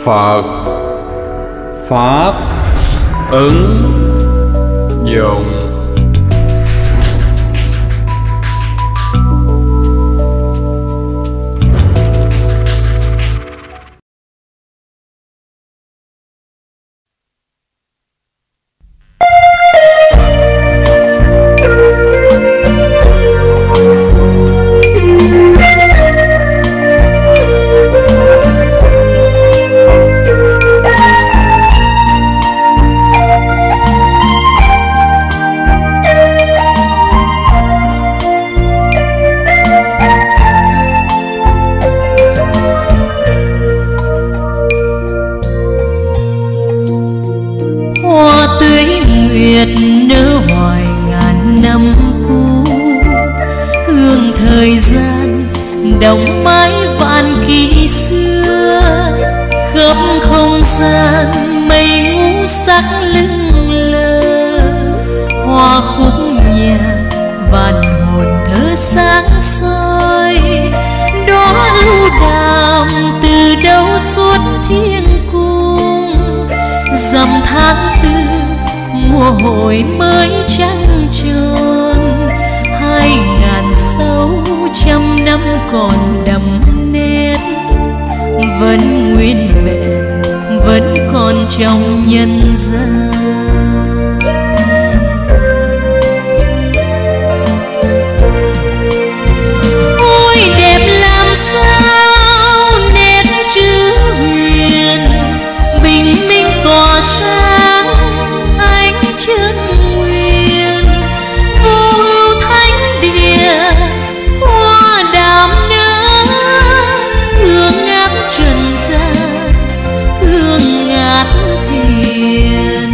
Phật pháp ứng dụng. Nở hoài ngàn năm cũ, hương thời gian đọng mãi vạn kỷ xưa. Khắp không gian mây ngũ sắc lững lờ, hoa khúc nhạc vạn hồn thơ sáng soi. Đó ưu đàm từ đâu suốt thiên cung, dằm tháng tư mùa hội mới trăng tròn. 2600 năm còn đậm nét, vẫn nguyên vẹn, vẫn còn trong nhân gian. Ôi đẹp làm sao nét chữ huyền, bình minh tỏa sáng ánh chân nguyên. Vô ưu thánh địa hoa đàm nở, hương ngát trần gian, hương ngát thiền.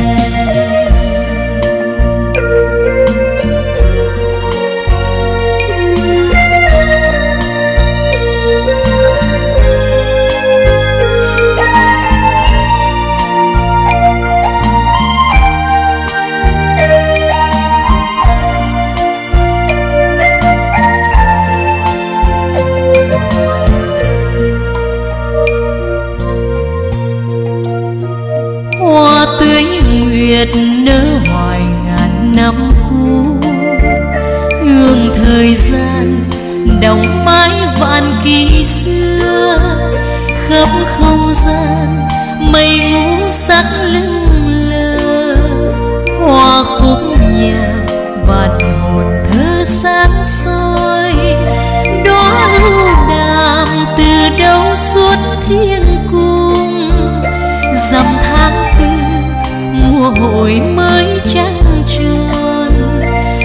Hoa tươi nguyệt nở hoài ngàn năm cũ, hương thời gian đọng mãi vạn kỷ xưa. Khắp không gian mây ngũ sắc lững lờ, hoa khúc nhạc vạn hồn thơ sáng soi. Đó ưu đàm từ đâu suốt thiên cung, dằm tháng tư mùa hội mới trăng tròn.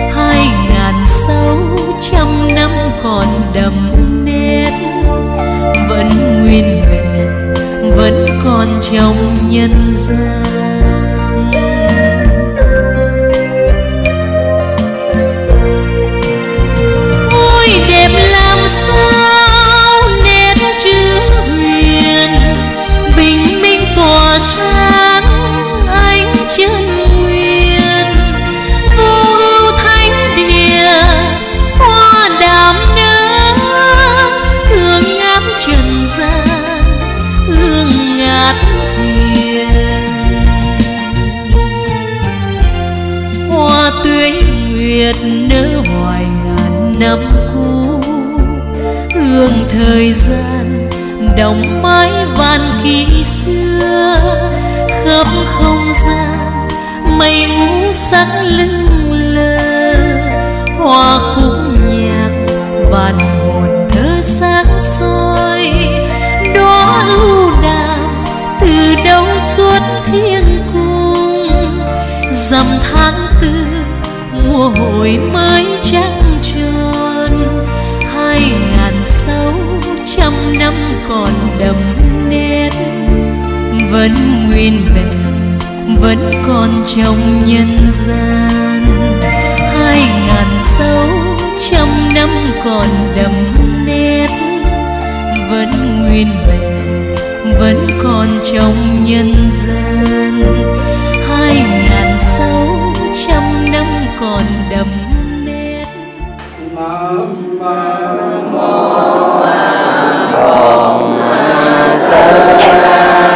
2600 năm còn đậm nét, vẫn nguyên vẹn, vẫn còn trong nhân gian. Ôi đẹp làm sao nét chữ huyền, bình minh tỏa sáng ánh chân nguyên. Vô ưu thánh địa hoa đàm nở, hương ngát trần gian, hương ngát thiền. Hoa tươi nguyệt nở hoài ngàn năm cũ, hương thời gian đọng mãi vạn kỷ xưa. Khắp không gian mây ngũ sắc lững lờ, hoa khúc nhạc vạn hồn thơ sáng soi. Đó ưu đàm từ đâu suốt thiên cung, dằm tháng tư mùa hội mới trăng tròn. 2600 năm còn đậm nét, vẫn nguyên vẹn, vẫn còn trong nhân gian. 2600 năm còn đậm nét, vẫn nguyên vẹn, vẫn còn trong nhân gian. 2600 năm còn đậm nét. Nam mô Bổn Sư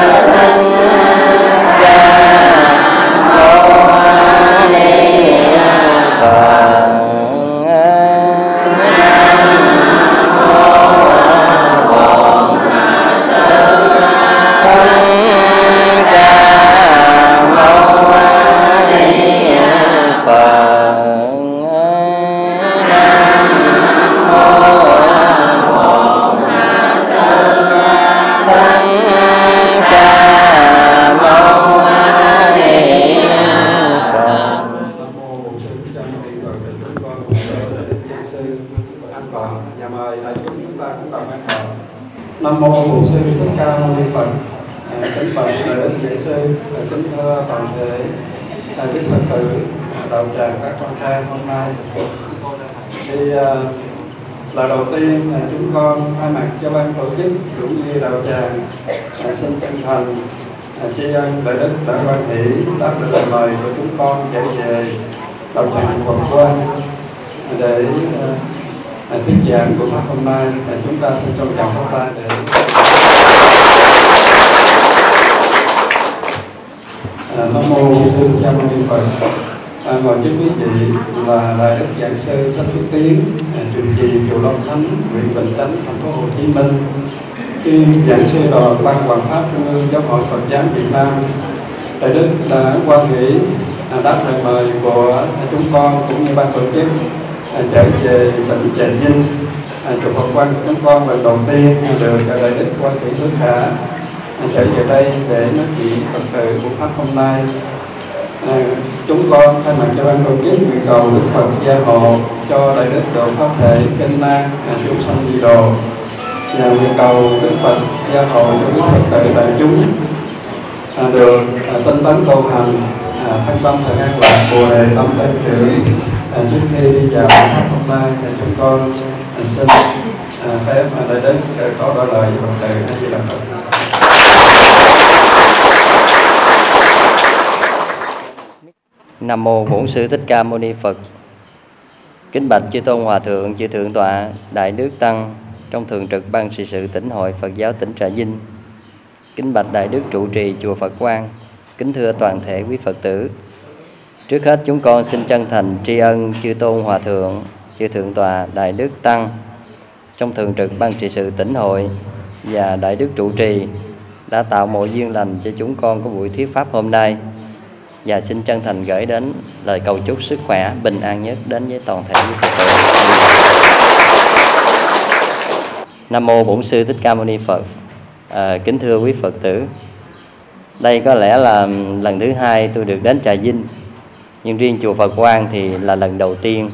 Bổn Sư Thích Ca Mâu Ni Phật. Kính bạch Đại đức Giảng sư, kính thưa toàn thể quý Phật tử đạo tràng các con trai hôm nay. Thì là đầu tiên chúng con thay mặt cho ban tổ chức cũng như đạo tràng xin chân thành tri ân Đại đức đã quan hỷ đáp được lời mời của chúng con trở về đạo tràng Phật Quang để thuyết giảng của pháp hôm nay. Chúng ta xin trân trọng các tay để Nam mô Sư Thích Ca Mâu Ni Phật. Mời quý vị là Đại đức Giảng sư Thích Phước Tiến, trụ trì chùa Long Thánh, huyện Bình Chánh, thành phố Hồ Chí Minh, kiêm giảng sư đoàn Ban Hoàng Pháp Trung ương Giáo hội Phật giáo Việt Nam. Đại đức đã quan hỷ đáp lời mời của chúng con cũng như ban tổ chức trở về tỉnh Trà Vinh, chùa Phật Quang của chúng con lần đầu tiên được Đại đức Quan Hỷ Phước Khả trở về đây để nói chuyện Phật tử của pháp hôm nay. Chúng con thay mặt cho ban tổ chức nguyện cầu Đức Phật gia hộ cho Đại đức độ pháp thể kinh nan chúng sanh di đồ, và nguyện cầu Đức Phật gia hộ cho quý Phật tử đại chúng được tinh tấn tu hành, thân tâm thật an lạc, bồ đề tâm tăng trưởng. Trước khi đi vào pháp hôm nay thì chúng con xin phép Đại đức có đôi lời Phật tử A Di Đà Phật. Nam mô Bổn Sư Thích Ca Mâu Ni Phật. Kính bạch chư tôn hòa thượng, chư thượng tọa, đại đức tăng trong thường trực ban trị sự tỉnh hội Phật giáo tỉnh Trà Vinh. Kính bạch đại đức trụ trì chùa Phật Quang. Kính thưa toàn thể quý Phật tử. Trước hết chúng con xin chân thành tri ân chư tôn hòa thượng, chư thượng tọa, đại đức tăng trong thường trực ban trị sự tỉnh hội và đại đức trụ trì đã tạo mọi duyên lành cho chúng con có buổi thuyết pháp hôm nay. Và xin chân thành gửi đến lời cầu chúc sức khỏe, bình an nhất đến với toàn thể quý Phật tử. Nam mô Bổn Sư Thích Ca Mâu Ni Phật. Kính thưa quý Phật tử, đây có lẽ là lần thứ hai tôi được đến Trà Vinh, nhưng riêng chùa Phật Quang thì là lần đầu tiên.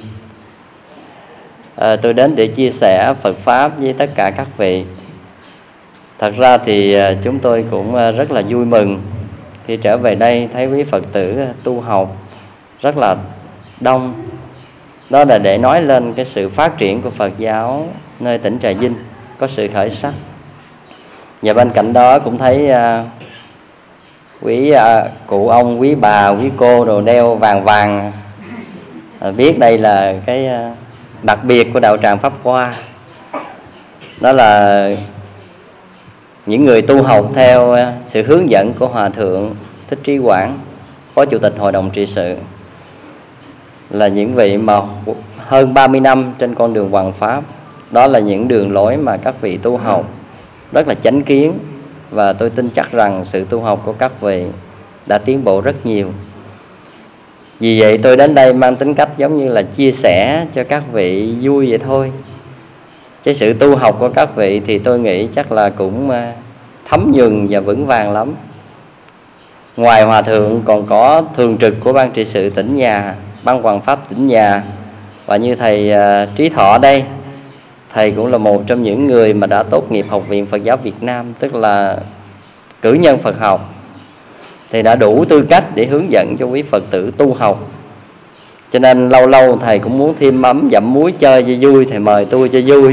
Tôi đến để chia sẻ Phật Pháp với tất cả các vị. Thật ra thì chúng tôi cũng rất là vui mừng khi trở về đây thấy quý Phật tử tu học rất là đông. Đó là để nói lên cái sự phát triển của Phật giáo nơi tỉnh Trà Vinh có sự khởi sắc. Và bên cạnh đó cũng thấy quý cụ ông, quý bà, quý cô đồ đeo vàng vàng, biết đây là cái đặc biệt của đạo tràng Pháp Hoa. Đó là những người tu học theo sự hướng dẫn của Hòa Thượng Thích Trí Quảng, Phó Chủ tịch Hội đồng trị sự, là những vị mà hơn 30 năm trên con đường hoằng pháp. Đó là những đường lối mà các vị tu học rất là chánh kiến, và tôi tin chắc rằng sự tu học của các vị đã tiến bộ rất nhiều. Vì vậy tôi đến đây mang tính cách giống như là chia sẻ cho các vị vui vậy thôi. Cái sự tu học của các vị thì tôi nghĩ chắc là cũng thấm nhuần và vững vàng lắm. Ngoài Hòa Thượng còn có thường trực của ban trị sự tỉnh nhà, ban hoằng pháp tỉnh nhà, và như thầy Trí Thọ đây, thầy cũng là một trong những người mà đã tốt nghiệp Học viện Phật giáo Việt Nam, tức là cử nhân Phật học, thì đã đủ tư cách để hướng dẫn cho quý Phật tử tu học. Cho nên lâu lâu thầy cũng muốn thêm mắm dặm muối chơi cho vui, thầy mời tôi cho vui.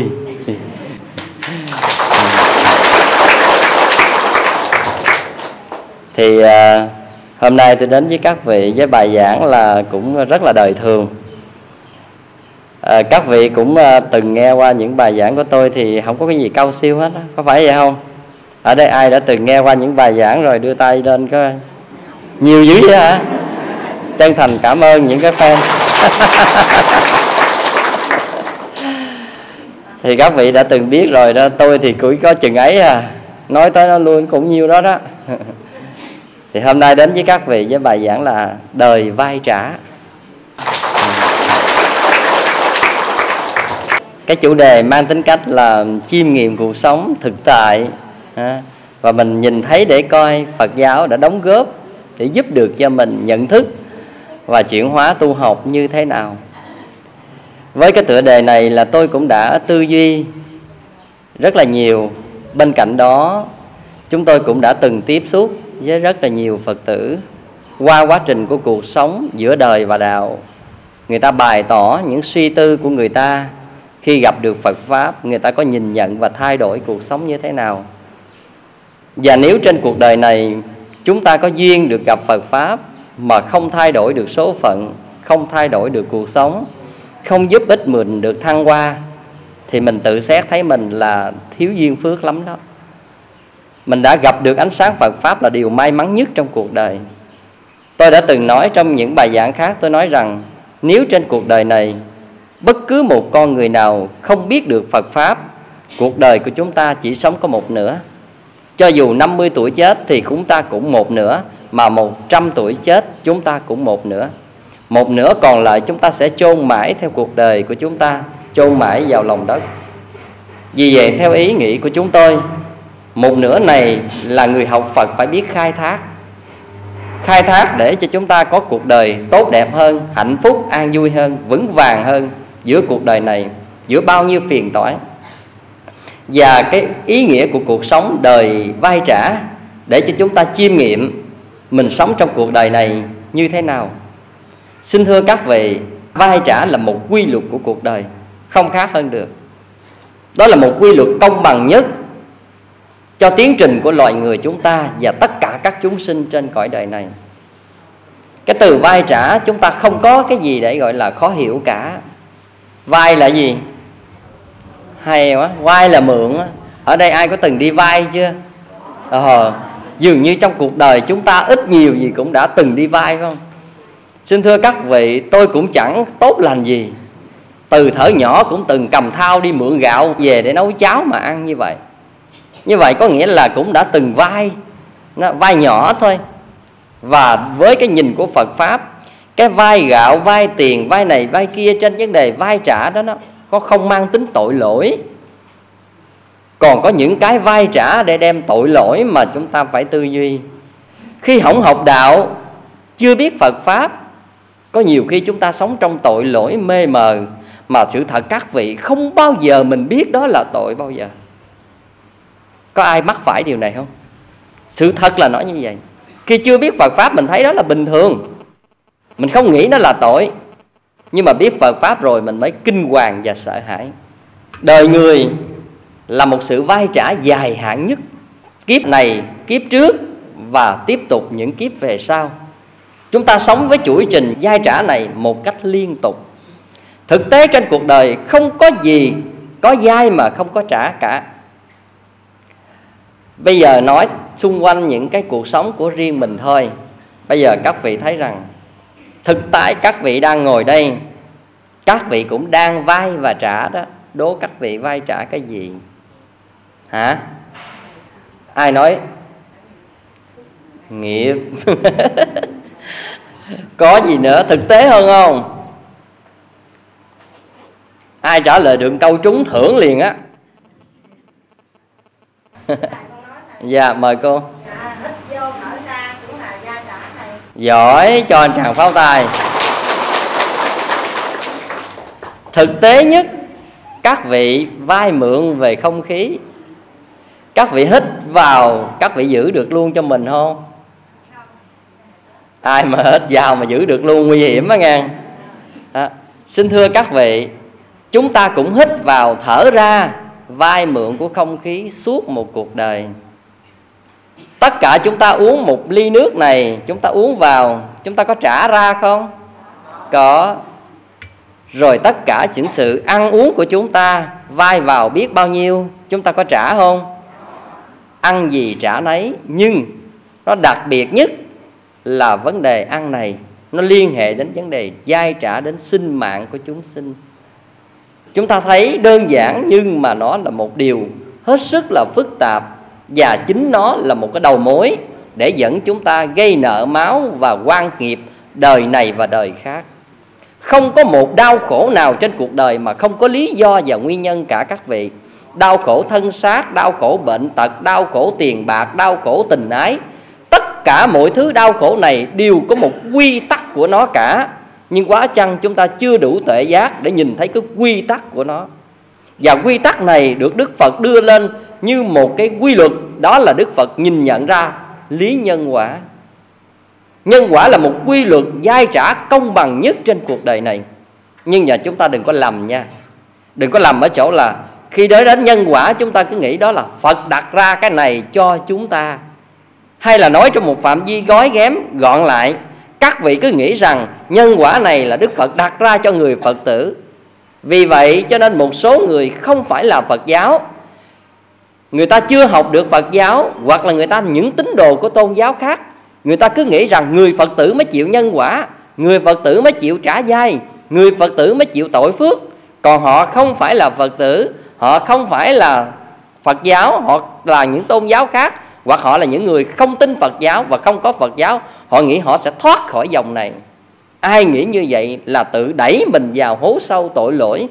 Thì hôm nay tôi đến với các vị với bài giảng là cũng rất là đời thường. Các vị cũng từng nghe qua những bài giảng của tôi thì không có cái gì cao siêu hết đó. Có phải vậy không? Ở đây ai đã từng nghe qua những bài giảng rồi đưa tay lên có nhiều dữ vậy hả? Chân thành cảm ơn những cái fan. Thì các vị đã từng biết rồi đó. Tôi thì cũng có chừng ấy à, nói tới nó luôn cũng nhiêu đó đó. Thì hôm nay đến với các vị với bài giảng là đời vai trả. Cái chủ đề mang tính cách là chiêm nghiệm cuộc sống thực tại, và mình nhìn thấy để coi Phật giáo đã đóng góp để giúp được cho mình nhận thức và chuyển hóa tu học như thế nào. Với cái tựa đề này là tôi cũng đã tư duy rất là nhiều Bên cạnh đó, chúng tôi cũng đã từng tiếp xúc với rất là nhiều Phật tử qua quá trình của cuộc sống giữa đời và đạo. Người ta bày tỏ những suy tư của người ta khi gặp được Phật Pháp, người ta có nhìn nhận và thay đổi cuộc sống như thế nào. Và nếu trên cuộc đời này chúng ta có duyên được gặp Phật Pháp mà không thay đổi được số phận, không thay đổi được cuộc sống, không giúp ích mình được thăng hoa, thì mình tự xét thấy mình là thiếu duyên phước lắm đó. Mình đã gặp được ánh sáng Phật Pháp là điều may mắn nhất trong cuộc đời. Tôi đã từng nói trong những bài giảng khác, tôi nói rằng nếu trên cuộc đời này bất cứ một con người nào không biết được Phật Pháp, cuộc đời của chúng ta chỉ sống có một nửa. Cho dù 50 tuổi chết thì chúng ta cũng một nửa, mà 100 tuổi chết chúng ta cũng một nửa. Một nửa còn lại chúng ta sẽ chôn mãi theo cuộc đời của chúng ta, chôn mãi vào lòng đất. Vì vậy theo ý nghĩ của chúng tôi, một nửa này là người học Phật phải biết khai thác. Khai thác để cho chúng ta có cuộc đời tốt đẹp hơn, hạnh phúc, an vui hơn, vững vàng hơn giữa cuộc đời này, giữa bao nhiêu phiền toái. Và cái ý nghĩa của cuộc sống đời vay trả để cho chúng ta chiêm nghiệm mình sống trong cuộc đời này như thế nào. Xin thưa các vị, vay trả là một quy luật của cuộc đời, không khác hơn được. Đó là một quy luật công bằng nhất cho tiến trình của loài người chúng ta và tất cả các chúng sinh trên cõi đời này. Cái từ vay trả chúng ta không có cái gì để gọi là khó hiểu cả. Vay là gì? Hay quá, vay là mượn. Ở đây ai có từng đi vay chưa? Dường như trong cuộc đời chúng ta ít nhiều gì cũng đã từng đi vay, phải không? Xin thưa các vị, tôi cũng chẳng tốt lành gì, từ thuở nhỏ cũng từng cầm thao đi mượn gạo về để nấu cháo mà ăn như vậy. Như vậy có nghĩa là cũng đã từng vay, vay nhỏ thôi. Và với cái nhìn của Phật Pháp, cái vay gạo, vay tiền, vay này, vay kia trên vấn đề vay trả đó, nó không mang tính tội lỗi. Còn có những cái vay trả để đem tội lỗi mà chúng ta phải tư duy. Khi không học đạo, chưa biết Phật Pháp, có nhiều khi chúng ta sống trong tội lỗi mê mờ, mà sự thật các vị không bao giờ mình biết đó là tội bao giờ. Có ai mắc phải điều này không? Sự thật là nói như vậy. Khi chưa biết Phật Pháp mình thấy đó là bình thường, mình không nghĩ nó là tội. Nhưng mà biết Phật Pháp rồi mình mới kinh hoàng và sợ hãi. Đời người là một sự vay trả dài hạn nhất, kiếp này, kiếp trước và tiếp tục những kiếp về sau. Chúng ta sống với chuỗi trình vay trả này một cách liên tục. Thực tế trên cuộc đời không có gì có vay mà không có trả cả. Bây giờ nói xung quanh những cái cuộc sống của riêng mình thôi. Bây giờ các vị thấy rằng thực tại các vị đang ngồi đây, các vị cũng đang vay và trả đó. Đố các vị vay trả cái gì? Hả? Ai nói? Nghiệp. Có gì nữa thực tế hơn không? Ai trả lời được câu trúng thưởng liền á? Dạ mời cô. Giỏi, cho anh tràng pháo tay. Thực tế nhất, các vị vay mượn về không khí. Các vị hít vào, các vị giữ được luôn cho mình không? Ai mà hít vào mà giữ được luôn nguy hiểm á nghe. Xin thưa các vị, chúng ta cũng hít vào thở ra, vay mượn của không khí suốt một cuộc đời. Tất cả chúng ta uống một ly nước này, chúng ta uống vào, chúng ta có trả ra không? Có. Rồi tất cả những sự ăn uống của chúng ta vay vào biết bao nhiêu, chúng ta có trả không? Ăn gì trả nấy. Nhưng nó đặc biệt nhất là vấn đề ăn này, nó liên hệ đến vấn đề vay trả đến sinh mạng của chúng sinh. Chúng ta thấy đơn giản nhưng mà nó là một điều hết sức là phức tạp. Và chính nó là một cái đầu mối để dẫn chúng ta gây nợ máu và oan nghiệp đời này và đời khác. Không có một đau khổ nào trên cuộc đời mà không có lý do và nguyên nhân cả các vị. Đau khổ thân xác, đau khổ bệnh tật, đau khổ tiền bạc, đau khổ tình ái. Tất cả mọi thứ đau khổ này đều có một quy tắc của nó cả. Nhưng quá chăng chúng ta chưa đủ tuệ giác để nhìn thấy cái quy tắc của nó. Và quy tắc này được Đức Phật đưa lên như một cái quy luật, đó là Đức Phật nhìn nhận ra lý nhân quả. Nhân quả là một quy luật dai trả công bằng nhất trên cuộc đời này. Nhưng mà chúng ta đừng có lầm nha. Đừng có lầm ở chỗ là khi đến nhân quả chúng ta cứ nghĩ đó là Phật đặt ra cái này cho chúng ta. Hay là nói trong một phạm vi gói ghém gọn lại, các vị cứ nghĩ rằng nhân quả này là Đức Phật đặt ra cho người Phật tử. Vì vậy cho nên một số người không phải là Phật giáo, người ta chưa học được Phật giáo, hoặc là người ta những tín đồ của tôn giáo khác, người ta cứ nghĩ rằng người Phật tử mới chịu nhân quả, người Phật tử mới chịu trả dai, người Phật tử mới chịu tội phước. Còn họ không phải là Phật tử, họ không phải là Phật giáo, họ là những tôn giáo khác, hoặc họ là những người không tin Phật giáo và không có Phật giáo. Họ nghĩ họ sẽ thoát khỏi dòng này. Ai nghĩ như vậy là tự đẩy mình vào hố sâu tội lỗi.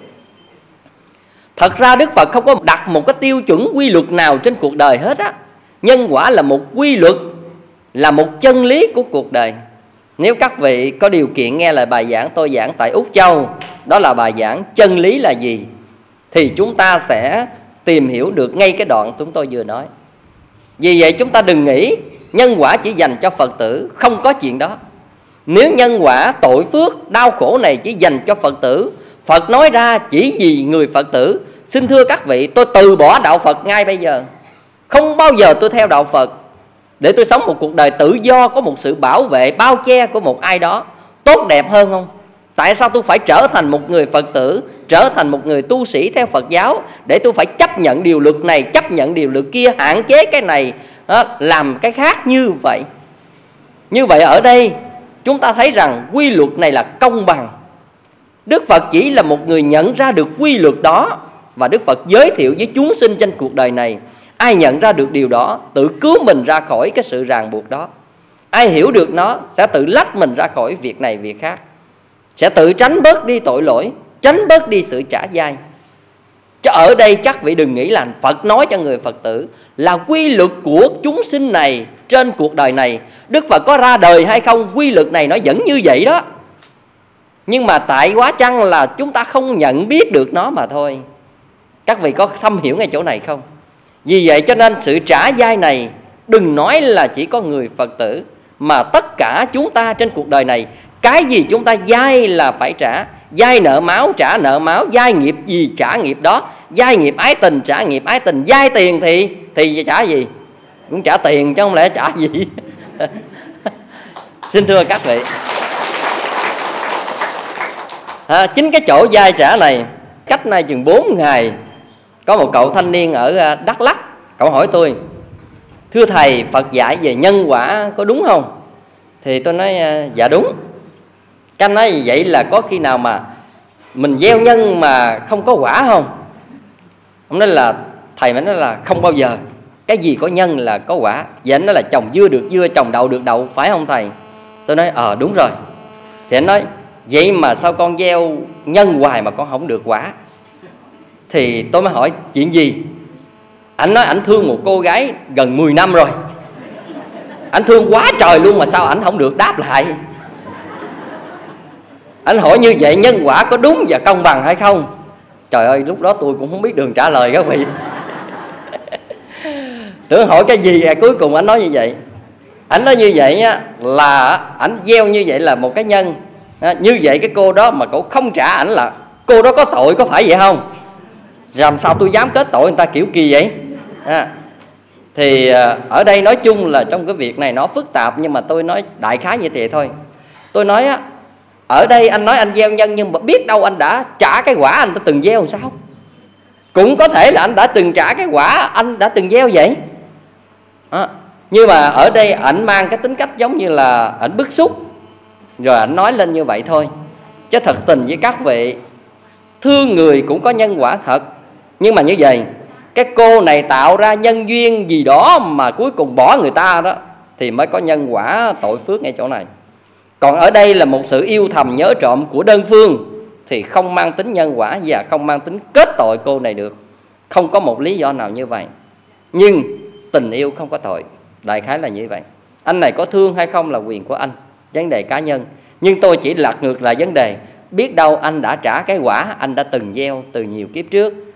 Thật ra Đức Phật không có đặt một cái tiêu chuẩn quy luật nào trên cuộc đời hết á. Nhân quả là một quy luật, là một chân lý của cuộc đời. Nếu các vị có điều kiện nghe lại bài giảng tôi giảng tại Úc Châu, đó là bài giảng chân lý là gì, thì chúng ta sẽ tìm hiểu được ngay cái đoạn chúng tôi vừa nói. Vì vậy chúng ta đừng nghĩ nhân quả chỉ dành cho Phật tử, không có chuyện đó. Nếu nhân quả tội phước đau khổ này chỉ dành cho Phật tử, Phật nói ra chỉ vì người Phật tử, xin thưa các vị, tôi từ bỏ đạo Phật ngay bây giờ. Không bao giờ tôi theo đạo Phật, để tôi sống một cuộc đời tự do, có một sự bảo vệ bao che của một ai đó tốt đẹp hơn không? Tại sao tôi phải trở thành một người Phật tử, trở thành một người tu sĩ theo Phật giáo, để tôi phải chấp nhận điều luật này, chấp nhận điều luật kia, hạn chế cái này, làm cái khác như vậy? Như vậy ở đây chúng ta thấy rằng quy luật này là công bằng. Đức Phật chỉ là một người nhận ra được quy luật đó, và Đức Phật giới thiệu với chúng sinh trên cuộc đời này. Ai nhận ra được điều đó tự cứu mình ra khỏi cái sự ràng buộc đó. Ai hiểu được nó sẽ tự lách mình ra khỏi việc này việc khác, sẽ tự tránh bớt đi tội lỗi, tránh bớt đi sự trả dai. Chứ ở đây các vị đừng nghĩ là Phật nói cho người Phật tử là quy luật của chúng sinh này trên cuộc đời này. Đức Phật có ra đời hay không, quy luật này nó vẫn như vậy đó. Nhưng mà tại quá chăng là chúng ta không nhận biết được nó mà thôi. Các vị có thâm hiểu ngay chỗ này không? Vì vậy cho nên sự trả dai này đừng nói là chỉ có người Phật tử, mà tất cả chúng ta trên cuộc đời này, cái gì chúng ta dai là phải trả. Dai nợ máu trả nợ máu, dai nghiệp gì trả nghiệp đó, dai nghiệp ái tình trả nghiệp ái tình, dai tiền thì trả gì? Cũng trả tiền chứ không lẽ trả gì. Xin thưa các vị, chính cái chỗ dai trả này, cách nay chừng 4 ngày, có một cậu thanh niên ở Đắk Lắk, cậu hỏi tôi: thưa thầy, Phật dạy về nhân quả có đúng không? Thì tôi nói dạ đúng. Cái anh nói vậy là có khi nào mà mình gieo nhân mà không có quả không? Ông nói là, thầy mới nói là không bao giờ, cái gì có nhân là có quả. Vậy anh nói là trồng dưa được dưa, trồng đậu được đậu, phải không thầy? Tôi nói đúng rồi. Thì anh nói vậy mà sao con gieo nhân hoài mà con không được quả? Thì tôi mới hỏi chuyện gì? Anh nói ảnh thương một cô gái gần 10 năm rồi, ảnh thương quá trời luôn mà sao ảnh không được đáp lại? Anh hỏi như vậy nhân quả có đúng và công bằng hay không? Trời ơi, lúc đó tôi cũng không biết đường trả lời các vị. Tưởng hỏi cái gì, cuối cùng anh nói như vậy. Anh nói như vậy á, là ảnh gieo như vậy là một cái nhân. Như vậy cái cô đó mà cậu không trả ảnh là cô đó có tội, có phải vậy không? Làm sao tôi dám kết tội người ta kiểu kỳ vậy? Thì ở đây nói chung là trong cái việc này nó phức tạp, nhưng mà tôi nói đại khái như thế thôi. Tôi nói á, ở đây anh nói anh gieo nhân, nhưng mà biết đâu anh đã trả cái quả anh đã từng gieo làm sao? Cũng có thể là anh đã từng trả cái quả anh đã từng gieo vậy. Nhưng mà ở đây ảnh mang cái tính cách giống như là ảnh bức xúc, rồi ảnh nói lên như vậy thôi. Chứ thật tình với các vị, thương người cũng có nhân quả thật. Nhưng mà như vậy, cái cô này tạo ra nhân duyên gì đó mà cuối cùng bỏ người ta đó, thì mới có nhân quả tội phước ngay chỗ này. Còn ở đây là một sự yêu thầm nhớ trộm của đơn phương, thì không mang tính nhân quả và không mang tính kết tội cô này được. Không có một lý do nào như vậy. Nhưng tình yêu không có tội, đại khái là như vậy. Anh này có thương hay không là quyền của anh, vấn đề cá nhân. Nhưng tôi chỉ lật ngược lại vấn đề, biết đâu anh đã trả cái quả anh đã từng gieo từ nhiều kiếp trước.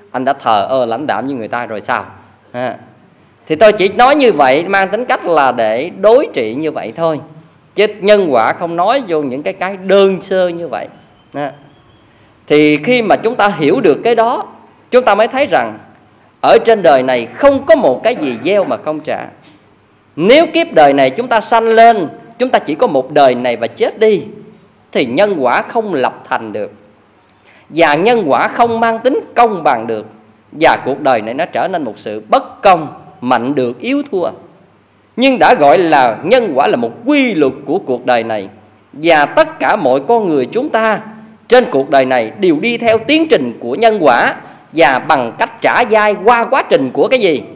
anh đã thờ ơ lãnh đạm như người ta rồi sao? Thì tôi chỉ nói như vậy, mang tính cách là để đối trị như vậy thôi, chứ nhân quả không nói vô những cái đơn sơ như vậy. Thì khi mà chúng ta hiểu được cái đó, chúng ta mới thấy rằng ở trên đời này không có một cái gì gieo mà không trả. Nếu kiếp đời này chúng ta sanh lên, chúng ta chỉ có một đời này và chết đi, thì nhân quả không lập thành được, và nhân quả không mang tính công bằng được, và cuộc đời này nó trở nên một sự bất công, mạnh được yếu thua. Nhưng đã gọi là nhân quả là một quy luật của cuộc đời này, và tất cả mọi con người chúng ta trên cuộc đời này đều đi theo tiến trình của nhân quả, và bằng cách trả dai qua quá trình của cái gì?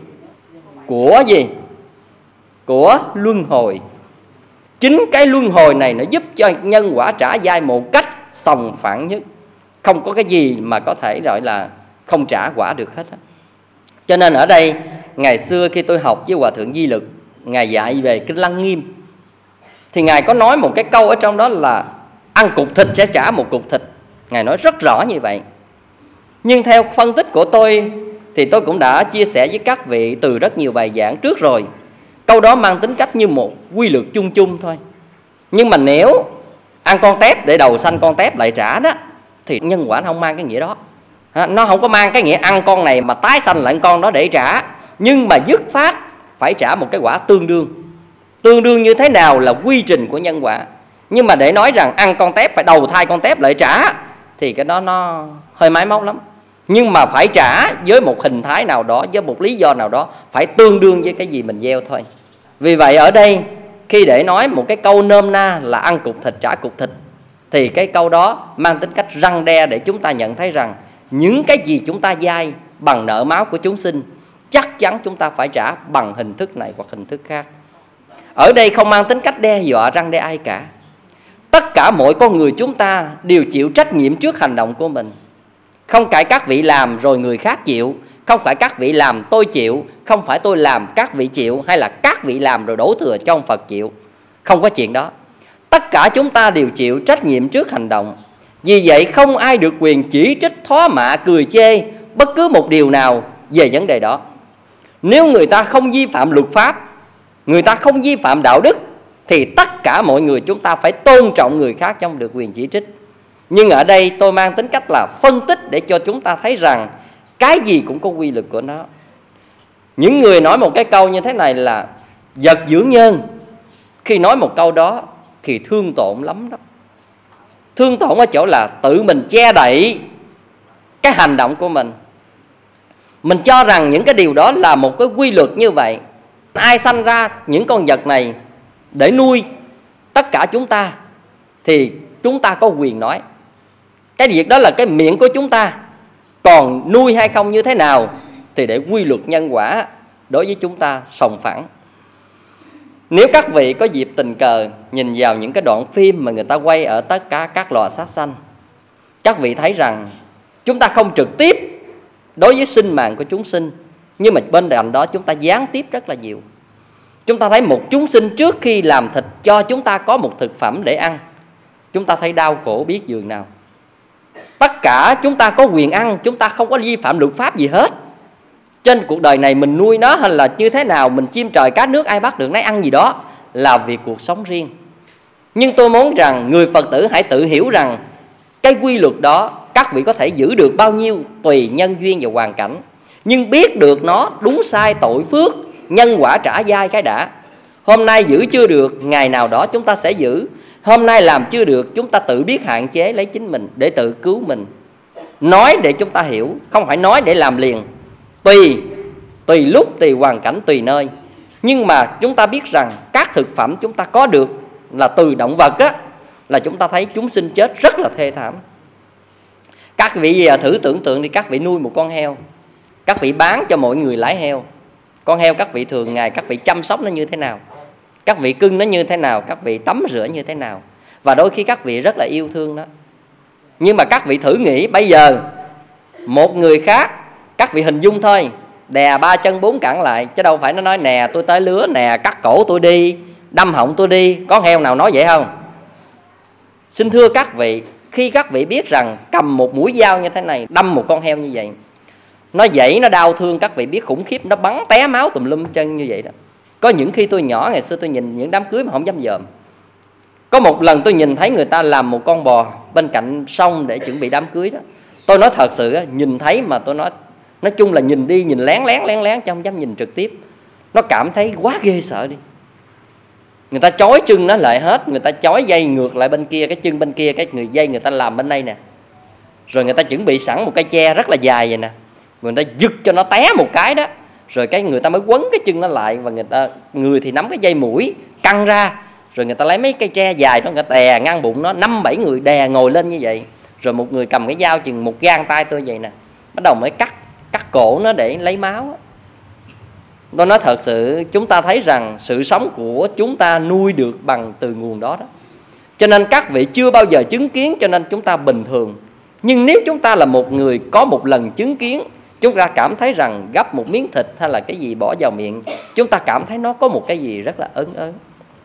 Của luân hồi. Chính cái luân hồi này nó giúp cho nhân quả trả dai một cách sòng phẳng nhất. Không có cái gì mà có thể gọi là không trả quả được hết. Cho nên ở đây, ngày xưa khi tôi học với Hòa Thượng Di Lực, Ngài dạy về Kinh Lăng Nghiêm, thì Ngài có nói một cái câu ở trong đó là ăn cục thịt sẽ trả một cục thịt. Ngài nói rất rõ như vậy. Nhưng theo phân tích của tôi, thì tôi cũng đã chia sẻ với các vị từ rất nhiều bài giảng trước rồi. Câu đó mang tính cách như một quy luật chung chung thôi. Nhưng mà nếu ăn con tép để đầu sanh con tép lại trả đó, thì nhân quả nó không mang cái nghĩa đó. Nó không có mang cái nghĩa ăn con này mà tái sanh lại con đó để trả. Nhưng mà dứt phát phải trả một cái quả tương đương. Tương đương như thế nào là quy trình của nhân quả. Nhưng mà để nói rằng ăn con tép phải đầu thai con tép lại trả, thì cái đó nó hơi máy móc lắm. Nhưng mà phải trả với một hình thái nào đó, với một lý do nào đó, phải tương đương với cái gì mình gieo thôi. Vì vậy ở đây, khi để nói một cái câu nôm na là ăn cục thịt trả cục thịt, thì cái câu đó mang tính cách răn đe để chúng ta nhận thấy rằng những cái gì chúng ta dai bằng nợ máu của chúng sinh, chắc chắn chúng ta phải trả bằng hình thức này hoặc hình thức khác. Ở đây không mang tính cách đe dọa răn đe ai cả. Tất cả mọi con người chúng ta đều chịu trách nhiệm trước hành động của mình. Không phải các vị làm rồi người khác chịu, không phải các vị làm tôi chịu, không phải tôi làm các vị chịu, hay là các vị làm rồi đổ thừa cho ông Phật chịu. Không có chuyện đó. Tất cả chúng ta đều chịu trách nhiệm trước hành động. Vì vậy không ai được quyền chỉ trích, thó mạ, cười chê bất cứ một điều nào về vấn đề đó. Nếu người ta không vi phạm luật pháp, người ta không vi phạm đạo đức, thì tất cả mọi người chúng ta phải tôn trọng người khác trong được quyền chỉ trích. Nhưng ở đây tôi mang tính cách là phân tích để cho chúng ta thấy rằng cái gì cũng có quy luật của nó. Những người nói một cái câu như thế này là vật dưỡng nhân, khi nói một câu đó thì thương tổn lắm đó. Thương tổn ở chỗ là tự mình che đậy cái hành động của mình. Mình cho rằng những cái điều đó là một cái quy luật như vậy. Ai sanh ra những con vật này để nuôi tất cả chúng ta, thì chúng ta có quyền nói. Cái việc đó là cái miệng của chúng ta. Còn nuôi hay không như thế nào thì để quy luật nhân quả đối với chúng ta sòng phẳng. Nếu các vị có dịp tình cờ nhìn vào những cái đoạn phim mà người ta quay ở tất cả các loài sát sanh, các vị thấy rằng chúng ta không trực tiếp đối với sinh mạng của chúng sinh, nhưng mà bên cạnh đó chúng ta gián tiếp rất là nhiều. Chúng ta thấy một chúng sinh trước khi làm thịt cho chúng ta có một thực phẩm để ăn, chúng ta thấy đau khổ biết dường nào. Tất cả chúng ta có quyền ăn, chúng ta không có vi phạm luật pháp gì hết. Trên cuộc đời này mình nuôi nó hay là như thế nào, mình chim trời cá nước ai bắt được nấy ăn gì đó, là việc cuộc sống riêng. Nhưng tôi muốn rằng người Phật tử hãy tự hiểu rằng cái quy luật đó các vị có thể giữ được bao nhiêu tùy nhân duyên và hoàn cảnh. Nhưng biết được nó đúng sai, tội phước, nhân quả trả dai cái đã. Hôm nay giữ chưa được, ngày nào đó chúng ta sẽ giữ. Hôm nay làm chưa được, chúng ta tự biết hạn chế lấy chính mình để tự cứu mình. Nói để chúng ta hiểu, không phải nói để làm liền. Tùy lúc, tùy hoàn cảnh, tùy nơi. Nhưng mà chúng ta biết rằng các thực phẩm chúng ta có được là từ động vật á, là chúng ta thấy chúng sinh chết rất là thê thảm. Các vị thử tưởng tượng đi, các vị nuôi một con heo, các vị bán cho mọi người lái heo. Con heo các vị thường ngày các vị chăm sóc nó như thế nào, các vị cưng nó như thế nào, các vị tắm rửa như thế nào, và đôi khi các vị rất là yêu thương nó. Nhưng mà các vị thử nghĩ bây giờ một người khác, các vị hình dung thôi, đè 3 chân 4 cẳng lại, chứ đâu phải nó nói nè tôi tới lứa, nè cắt cổ tôi đi, đâm họng tôi đi. Có heo nào nói vậy không? Xin thưa các vị, khi các vị biết rằng cầm một mũi dao như thế này đâm một con heo như vậy, Nó dãy, nó đau thương, các vị biết khủng khiếp, nó bắn té máu tùm lum chân như vậy đó. Có những khi tôi nhỏ ngày xưa tôi nhìn những đám cưới mà không dám dòm. Có một lần tôi nhìn thấy người ta làm một con bò bên cạnh sông để chuẩn bị đám cưới đó. Tôi nói thật sự nhìn thấy mà tôi nói chung là nhìn đi nhìn lén chứ không dám nhìn trực tiếp. Nó cảm thấy quá ghê sợ đi. Người ta chói chân nó lại hết, người ta chói dây ngược lại bên kia, cái chân bên kia, cái người dây người ta làm bên đây nè. Rồi người ta chuẩn bị sẵn một cây tre rất là dài vậy nè. Người ta giật cho nó té một cái đó. Rồi cái người ta mới quấn cái chân nó lại. Và người thì nắm cái dây mũi căng ra. Rồi người ta lấy mấy cây tre dài đó, người ta đè ngang bụng nó, 5-7 người đè ngồi lên như vậy. Rồi một người cầm cái dao chừng một gang tay tôi vậy nè, bắt đầu mới cắt cổ nó để lấy máu. Tôi nói thật sự, chúng ta thấy rằng sự sống của chúng ta nuôi được bằng từ nguồn đó đó. Cho nên các vị chưa bao giờ chứng kiến, cho nên chúng ta bình thường. Nhưng nếu chúng ta là một người có một lần chứng kiến, chúng ta cảm thấy rằng gắp một miếng thịt hay là cái gì bỏ vào miệng, chúng ta cảm thấy nó có một cái gì rất là ớn ớn.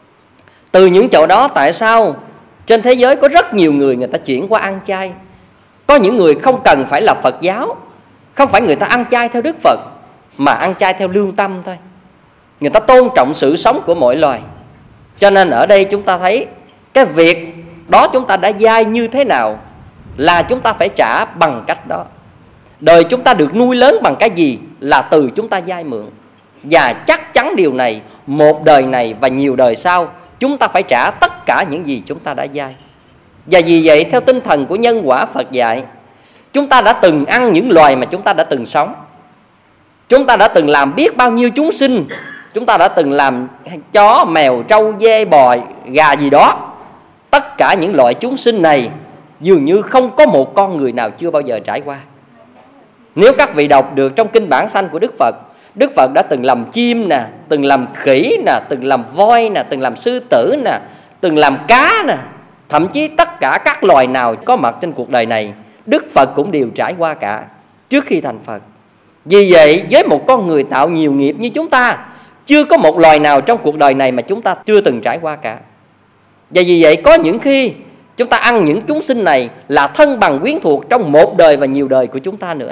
Từ những chỗ đó tại sao trên thế giới có rất nhiều người ta chuyển qua ăn chay. Có những người không cần phải là Phật giáo, không phải người ta ăn chay theo Đức Phật, mà ăn chay theo lương tâm thôi. Người ta tôn trọng sự sống của mọi loài. Cho nên ở đây chúng ta thấy cái việc đó chúng ta đã dai như thế nào là chúng ta phải trả bằng cách đó. Đời chúng ta được nuôi lớn bằng cái gì là từ chúng ta dai mượn. Và chắc chắn điều này, một đời này và nhiều đời sau, chúng ta phải trả tất cả những gì chúng ta đã dai. Và vì vậy theo tinh thần của nhân quả Phật dạy, chúng ta đã từng ăn những loài mà chúng ta đã từng sống. Chúng ta đã từng làm biết bao nhiêu chúng sinh. Chúng ta đã từng làm chó, mèo, trâu, dê, bò, gà gì đó. Tất cả những loại chúng sinh này dường như không có một con người nào chưa bao giờ trải qua. Nếu các vị đọc được trong kinh bản sanh của Đức Phật, Đức Phật đã từng làm chim nè, từng làm khỉ nè, từng làm voi nè, từng làm sư tử nè, từng làm cá nè. Thậm chí tất cả các loài nào có mặt trên cuộc đời này, Đức Phật cũng đều trải qua cả trước khi thành Phật. Vì vậy với một con người tạo nhiều nghiệp như chúng ta, chưa có một loài nào trong cuộc đời này mà chúng ta chưa từng trải qua cả. Và vì vậy có những khi chúng ta ăn những chúng sinh này là thân bằng quyến thuộc trong một đời và nhiều đời của chúng ta nữa,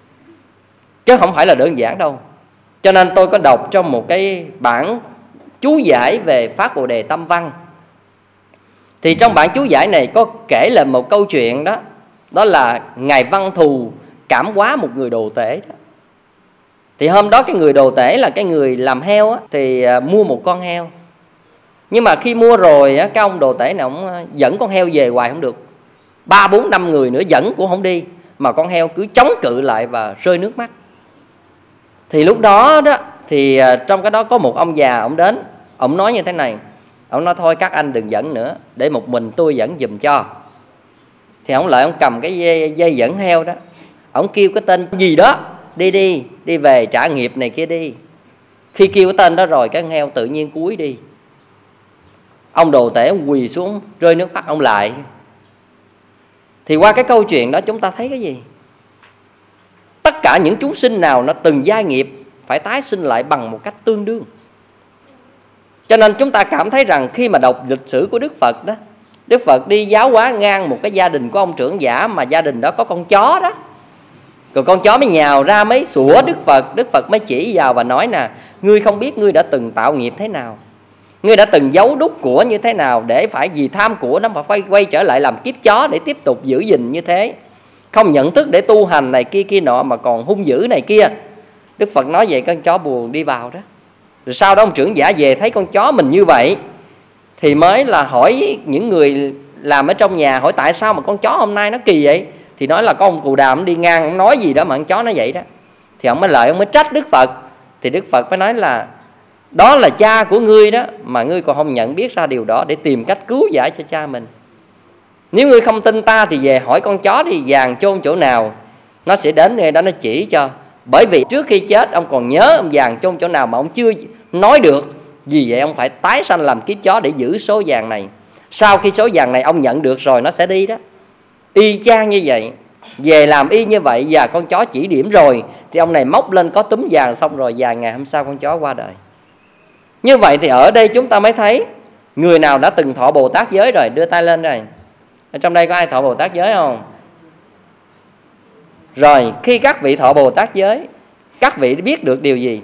chứ không phải là đơn giản đâu. Cho nên tôi có đọc trong một cái bản chú giải về Pháp Bồ Đề Tâm Văn. Thì trong bản chú giải này có kể là một câu chuyện đó. Đó là Ngài Văn Thù cảm hóa một người đồ tể đó. Thì hôm đó cái người đồ tể là cái người làm heo á, thì mua một con heo. Nhưng mà khi mua rồi á, cái ông đồ tể này ông dẫn con heo về hoài không được. 3, 4, 5 người nữa dẫn cũng không đi, mà con heo cứ chống cự lại và rơi nước mắt. Thì lúc đó đó thì trong cái đó có một ông già, ông đến, ông nói như thế này. Ông nói thôi các anh đừng dẫn nữa, để một mình tôi dẫn giùm cho. Thì ông lại ông cầm cái dây dẫn heo đó, ông kêu cái tên gì đó, đi về trả nghiệp này kia đi. Khi kêu cái tên đó rồi, cái con heo tự nhiên cúi đi. Ông đồ tể ông quỳ xuống rơi nước mắt ông lại. Thì qua cái câu chuyện đó chúng ta thấy cái gì? Tất cả những chúng sinh nào nó từng giai nghiệp phải tái sinh lại bằng một cách tương đương. Cho nên chúng ta cảm thấy rằng khi mà đọc lịch sử của Đức Phật đó, Đức Phật đi giáo hóa ngang một cái gia đình của ông trưởng giả, mà gia đình đó có con chó đó. Rồi con chó mới nhào ra mới sủa Đức Phật. Đức Phật mới chỉ vào và nói nè, ngươi không biết ngươi đã từng tạo nghiệp thế nào, ngươi đã từng giấu đúc của như thế nào, để phải vì tham của nó mà phải quay trở lại làm kiếp chó để tiếp tục giữ gìn như thế. Không nhận thức để tu hành này kia nọ mà còn hung dữ này kia. Đức Phật nói vậy, con chó buồn đi vào đó. Rồi sau đó ông trưởng giả về thấy con chó mình như vậy, thì mới là hỏi những người làm ở trong nhà, hỏi tại sao mà con chó hôm nay nó kỳ vậy. Thì nói là có ông Cù Đàm đi ngang, ông nói gì đó mà con chó nó vậy đó. Thì ông mới lại, ông mới trách Đức Phật. Thì Đức Phật mới nói là đó là cha của ngươi đó, mà ngươi còn không nhận biết ra điều đó để tìm cách cứu giải cho cha mình. Nếu ngươi không tin ta thì về hỏi con chó đi, vàng chôn chỗ nào, nó sẽ đến nơi đó nó chỉ cho. Bởi vì trước khi chết ông còn nhớ ông vàng chôn chỗ nào mà ông chưa nói được. Vì vậy ông phải tái sanh làm kiếp chó để giữ số vàng này. Sau khi số vàng này ông nhận được rồi nó sẽ đi đó. Y chang như vậy, về làm y như vậy, và con chó chỉ điểm rồi thì ông này móc lên có túm vàng, xong rồi vài ngày hôm sau con chó qua đời. Như vậy thì ở đây chúng ta mới thấy người nào đã từng thọ Bồ Tát giới rồi, đưa tay lên rồi. Ở trong đây có ai thọ Bồ Tát giới không? Rồi khi các vị thọ Bồ Tát giới, các vị biết được điều gì?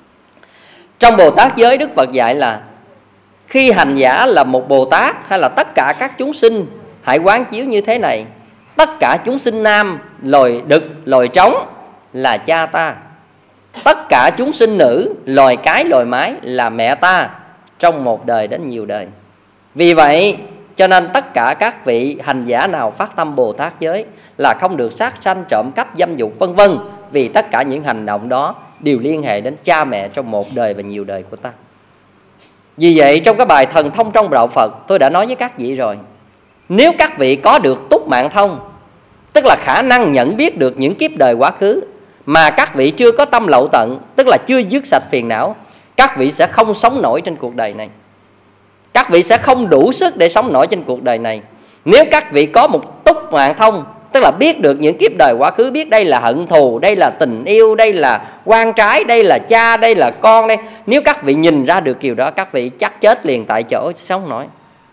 Trong Bồ Tát giới Đức Phật dạy là khi hành giả là một Bồ Tát hay là tất cả các chúng sinh, hãy quán chiếu như thế này: tất cả chúng sinh nam, loài đực, loài trống là cha ta. Tất cả chúng sinh nữ, loài cái, loài mái là mẹ ta, trong một đời đến nhiều đời. Vì vậy cho nên tất cả các vị hành giả nào phát tâm Bồ Tát giới là không được sát sanh, trộm cắp, dâm dục vân vân, vì tất cả những hành động đó đều liên hệ đến cha mẹ trong một đời và nhiều đời của ta. Vì vậy trong cái bài Thần Thông trong Đạo Phật, tôi đã nói với các vị rồi, nếu các vị có được túc mạng thông, tức là khả năng nhận biết được những kiếp đời quá khứ, mà các vị chưa có tâm lậu tận, tức là chưa dứt sạch phiền não, các vị sẽ không sống nổi trên cuộc đời này. Các vị sẽ không đủ sức để sống nổi trên cuộc đời này. Nếu các vị có một túc mạng thông, tức là biết được những kiếp đời quá khứ, biết đây là hận thù, đây là tình yêu, đây là quan trái, đây là cha, đây là con đây. Nếu các vị nhìn ra được điều đó, các vị chắc chết liền tại chỗ, sống nổi.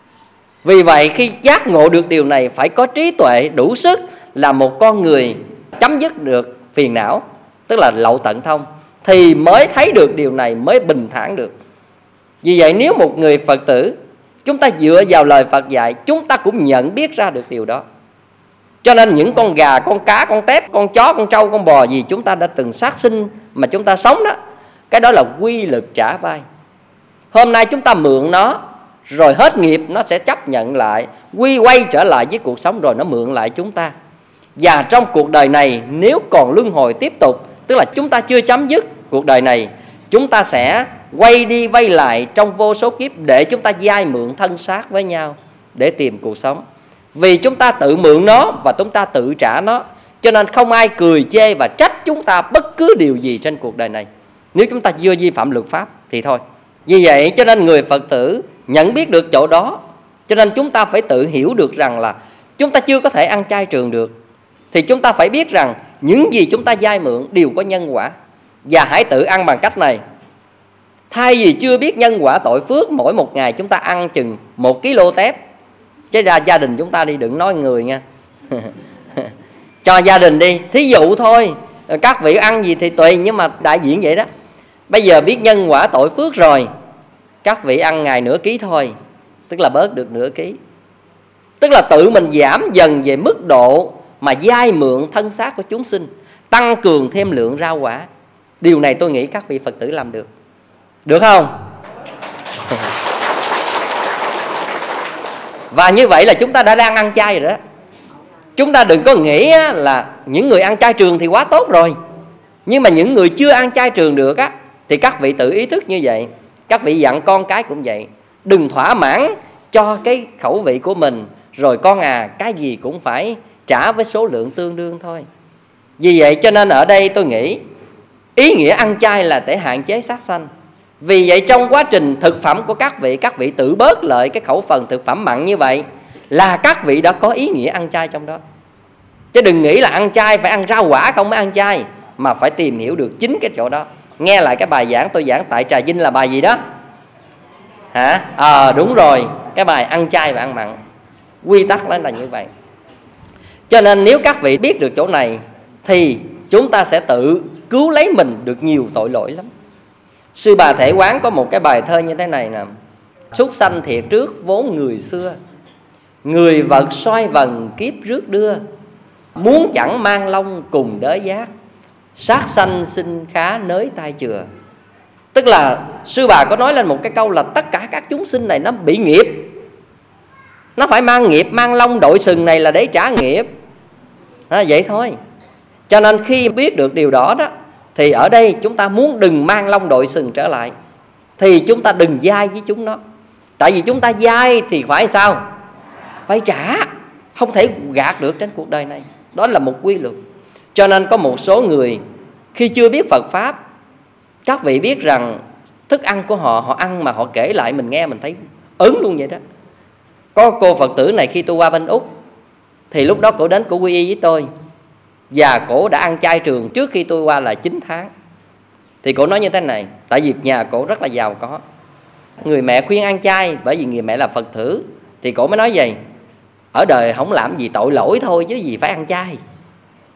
Vì vậy khi giác ngộ được điều này, phải có trí tuệ đủ sức là một con người chấm dứt được phiền não, tức là lậu tận thông, thì mới thấy được điều này, mới bình thản được. Vì vậy nếu một người Phật tử, chúng ta dựa vào lời Phật dạy, chúng ta cũng nhận biết ra được điều đó. Cho nên những con gà, con cá, con tép, con chó, con trâu, con bò gì chúng ta đã từng sát sinh mà chúng ta sống đó, cái đó là quy lực trả vai. Hôm nay chúng ta mượn nó, rồi hết nghiệp nó sẽ chấp nhận lại, quay trở lại với cuộc sống, rồi nó mượn lại chúng ta. Và trong cuộc đời này nếu còn luân hồi tiếp tục, tức là chúng ta chưa chấm dứt cuộc đời này, chúng ta sẽ quay đi quay lại trong vô số kiếp để chúng ta vay mượn thân xác với nhau để tìm cuộc sống. Vì chúng ta tự mượn nó và chúng ta tự trả nó, cho nên không ai cười chê và trách chúng ta bất cứ điều gì trên cuộc đời này. Nếu chúng ta chưa vi phạm luật pháp thì thôi. Vì vậy cho nên người Phật tử nhận biết được chỗ đó, cho nên chúng ta phải tự hiểu được rằng là chúng ta chưa có thể ăn chay trường được, thì chúng ta phải biết rằng những gì chúng ta vay mượn đều có nhân quả. Và hãy tự ăn bằng cách này: thay vì chưa biết nhân quả tội phước, mỗi một ngày chúng ta ăn chừng 1 kg tép. Chứ ra gia đình chúng ta đi, đừng nói người nha. Cho gia đình đi, thí dụ thôi. Các vị ăn gì thì tùy, nhưng mà đại diện vậy đó. Bây giờ biết nhân quả tội phước rồi, các vị ăn ngày nửa ký thôi, tức là bớt được nửa ký. Tức là tự mình giảm dần về mức độ mà vay mượn thân xác của chúng sinh, tăng cường thêm lượng rau quả. Điều này tôi nghĩ các vị Phật tử làm được. Được không? Và như vậy là chúng ta đã đang ăn chay rồi đó. Chúng ta đừng có nghĩ là những người ăn chay trường thì quá tốt rồi. Nhưng mà những người chưa ăn chay trường được á, thì các vị tự ý thức như vậy. Các vị dặn con cái cũng vậy. Đừng thỏa mãn cho cái khẩu vị của mình, rồi con cái gì cũng phải trả với số lượng tương đương thôi. Vì vậy cho nên ở đây tôi nghĩ ý nghĩa ăn chay là để hạn chế sát sanh. Vì vậy trong quá trình thực phẩm của các vị tự bớt lại cái khẩu phần thực phẩm mặn như vậy là các vị đã có ý nghĩa ăn chay trong đó. Chứ đừng nghĩ là ăn chay phải ăn rau quả không mới ăn chay, mà phải tìm hiểu được chính cái chỗ đó. Nghe lại cái bài giảng tôi giảng tại Trà Vinh là bài gì đó? Hả? Đúng rồi, cái bài ăn chay và ăn mặn. Quy tắc nó là như vậy. Cho nên nếu các vị biết được chỗ này thì chúng ta sẽ tự cứu lấy mình được nhiều tội lỗi lắm. Sư Bà Thể Quán có một cái bài thơ như thế này nè: súc sanh thiệt trước vốn người xưa, người vật xoay vần kiếp rước đưa, muốn chẳng mang long cùng đới giác, sát sanh sinh khá nới tai chừa. Tức là sư bà có nói lên một cái câu là tất cả các chúng sinh này nó bị nghiệp, nó phải mang nghiệp, mang long đội sừng này là để trả nghiệp. Vậy thôi. Cho nên khi biết được điều đó đó, thì ở đây chúng ta muốn đừng mang long đội sừng trở lại, thì chúng ta đừng vay với chúng nó. Tại vì chúng ta vay thì phải sao? Phải trả, không thể gạt được trên cuộc đời này. Đó là một quy luật. Cho nên có một số người khi chưa biết Phật Pháp, các vị biết rằng thức ăn của họ ăn mà họ kể lại mình nghe mình thấy ớn luôn vậy đó. Có cô Phật tử này khi tôi qua bên Úc, thì lúc đó cổ đến cổ quy y với tôi, và cổ đã ăn chay trường trước khi tôi qua là 9 tháng. Thì cổ nói như thế này, tại vì nhà cổ rất là giàu có. Người mẹ khuyên ăn chay bởi vì người mẹ là Phật tử, thì cổ mới nói vậy: ở đời không làm gì tội lỗi thôi chứ gì phải ăn chay.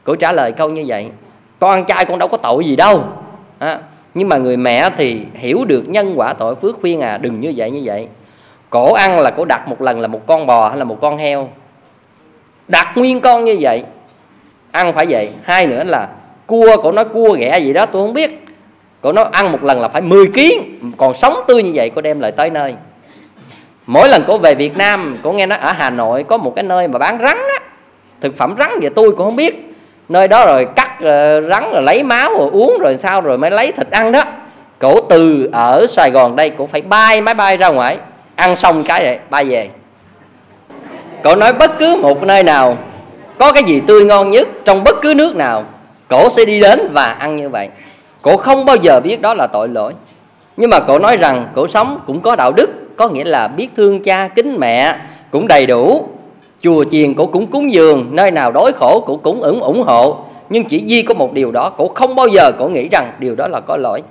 Cổ trả lời câu như vậy: con ăn chay con đâu có tội gì đâu. Nhưng mà người mẹ thì hiểu được nhân quả tội phước, khuyên đừng như vậy. Cổ ăn là cổ đặt một lần là một con bò hay là một con heo, đặt nguyên con như vậy, ăn phải vậy. Hai nữa là cua, cổ nói cua ghẹ gì đó tôi không biết, cổ nói ăn một lần là phải 10 kg, còn sống tươi như vậy cổ đem lại tới nơi. Mỗi lần cổ về Việt Nam, cổ nghe nói ở Hà Nội có một cái nơi mà bán rắn á, thực phẩm rắn vậy tôi cũng không biết. Nơi đó rồi cắt rắn rồi lấy máu rồi uống rồi sao rồi mới lấy thịt ăn đó. Cổ từ ở Sài Gòn đây cổ phải bay máy bay ra ngoài, ăn xong cái này bay về. Cổ nói bất cứ một nơi nào có cái gì tươi ngon nhất trong bất cứ nước nào, cổ sẽ đi đến và ăn như vậy. Cổ không bao giờ biết đó là tội lỗi. Nhưng mà cổ nói rằng cổ sống cũng có đạo đức, có nghĩa là biết thương cha kính mẹ cũng đầy đủ. Chùa chiền cổ cũng cúng dường, nơi nào đói khổ cổ cũng ủng hộ. Nhưng chỉ duy có một điều đó, cổ không bao giờ cổ nghĩ rằng điều đó là có lỗi.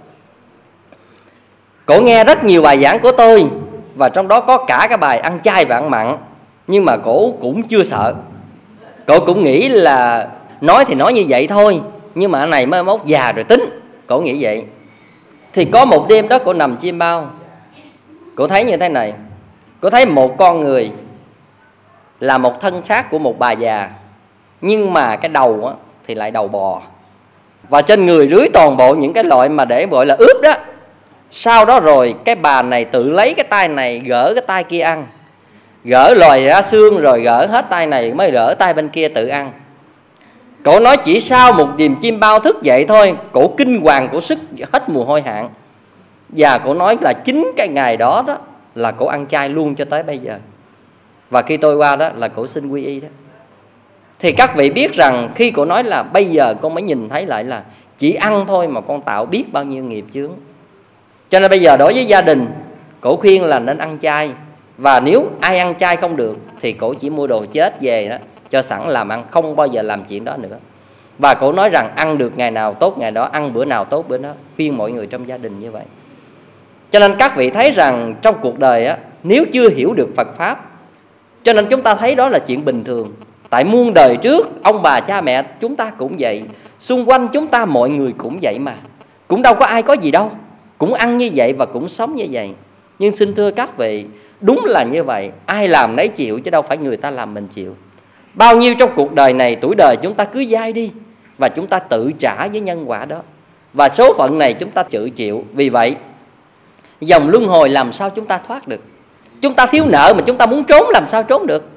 Cổ nghe rất nhiều bài giảng của tôi, và trong đó có cả cái bài ăn chay và ăn mặn. Nhưng mà cổ cũng chưa sợ. Cổ cũng nghĩ là nói thì nói như vậy thôi, nhưng mà cái này mới mốt già rồi tính. Cổ nghĩ vậy. Thì có một đêm đó cổ nằm chiêm bao, cổ thấy như thế này. Cổ thấy một con người là một thân xác của một bà già, nhưng mà cái đầu á, thì lại đầu bò. Và trên người rưới toàn bộ những cái loại mà để gọi là ướp đó. Sau đó rồi cái bà này tự lấy cái tay này gỡ cái tay kia ăn, gỡ lòi ra xương rồi gỡ hết tay này mới gỡ tay bên kia tự ăn. Cổ nói chỉ sau một niềm chiêm bao thức dậy thôi, cổ kinh hoàng, cổ sức hết mồ hôi hạn. Và cổ nói là chính cái ngày đó đó là cổ ăn chay luôn cho tới bây giờ. Và khi tôi qua đó là cổ xin quy y đó. Thì các vị biết rằng khi cổ nói là bây giờ con mới nhìn thấy lại là chỉ ăn thôi mà con tạo biết bao nhiêu nghiệp chướng. Cho nên bây giờ đối với gia đình, cổ khuyên là nên ăn chay. Và nếu ai ăn chay không được thì cổ chỉ mua đồ chết về đó cho sẵn làm ăn, không bao giờ làm chuyện đó nữa. Và cổ nói rằng ăn được ngày nào tốt ngày đó, ăn bữa nào tốt bữa đó, khuyên mọi người trong gia đình như vậy. Cho nên các vị thấy rằng trong cuộc đời á, nếu chưa hiểu được Phật Pháp, cho nên chúng ta thấy đó là chuyện bình thường. Tại muôn đời trước, ông bà cha mẹ chúng ta cũng vậy, xung quanh chúng ta mọi người cũng vậy mà. Cũng đâu có ai có gì đâu, cũng ăn như vậy và cũng sống như vậy. Nhưng xin thưa các vị, đúng là như vậy, ai làm nấy chịu chứ đâu phải người ta làm mình chịu. Bao nhiêu trong cuộc đời này, tuổi đời chúng ta cứ dai đi, và chúng ta tự trả với nhân quả đó. Và số phận này chúng ta tự chịu. Vì vậy, dòng luân hồi làm sao chúng ta thoát được? Chúng ta thiếu nợ mà chúng ta muốn trốn làm sao trốn được?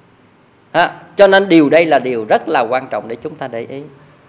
Cho nên điều đây là điều rất là quan trọng để chúng ta để ý.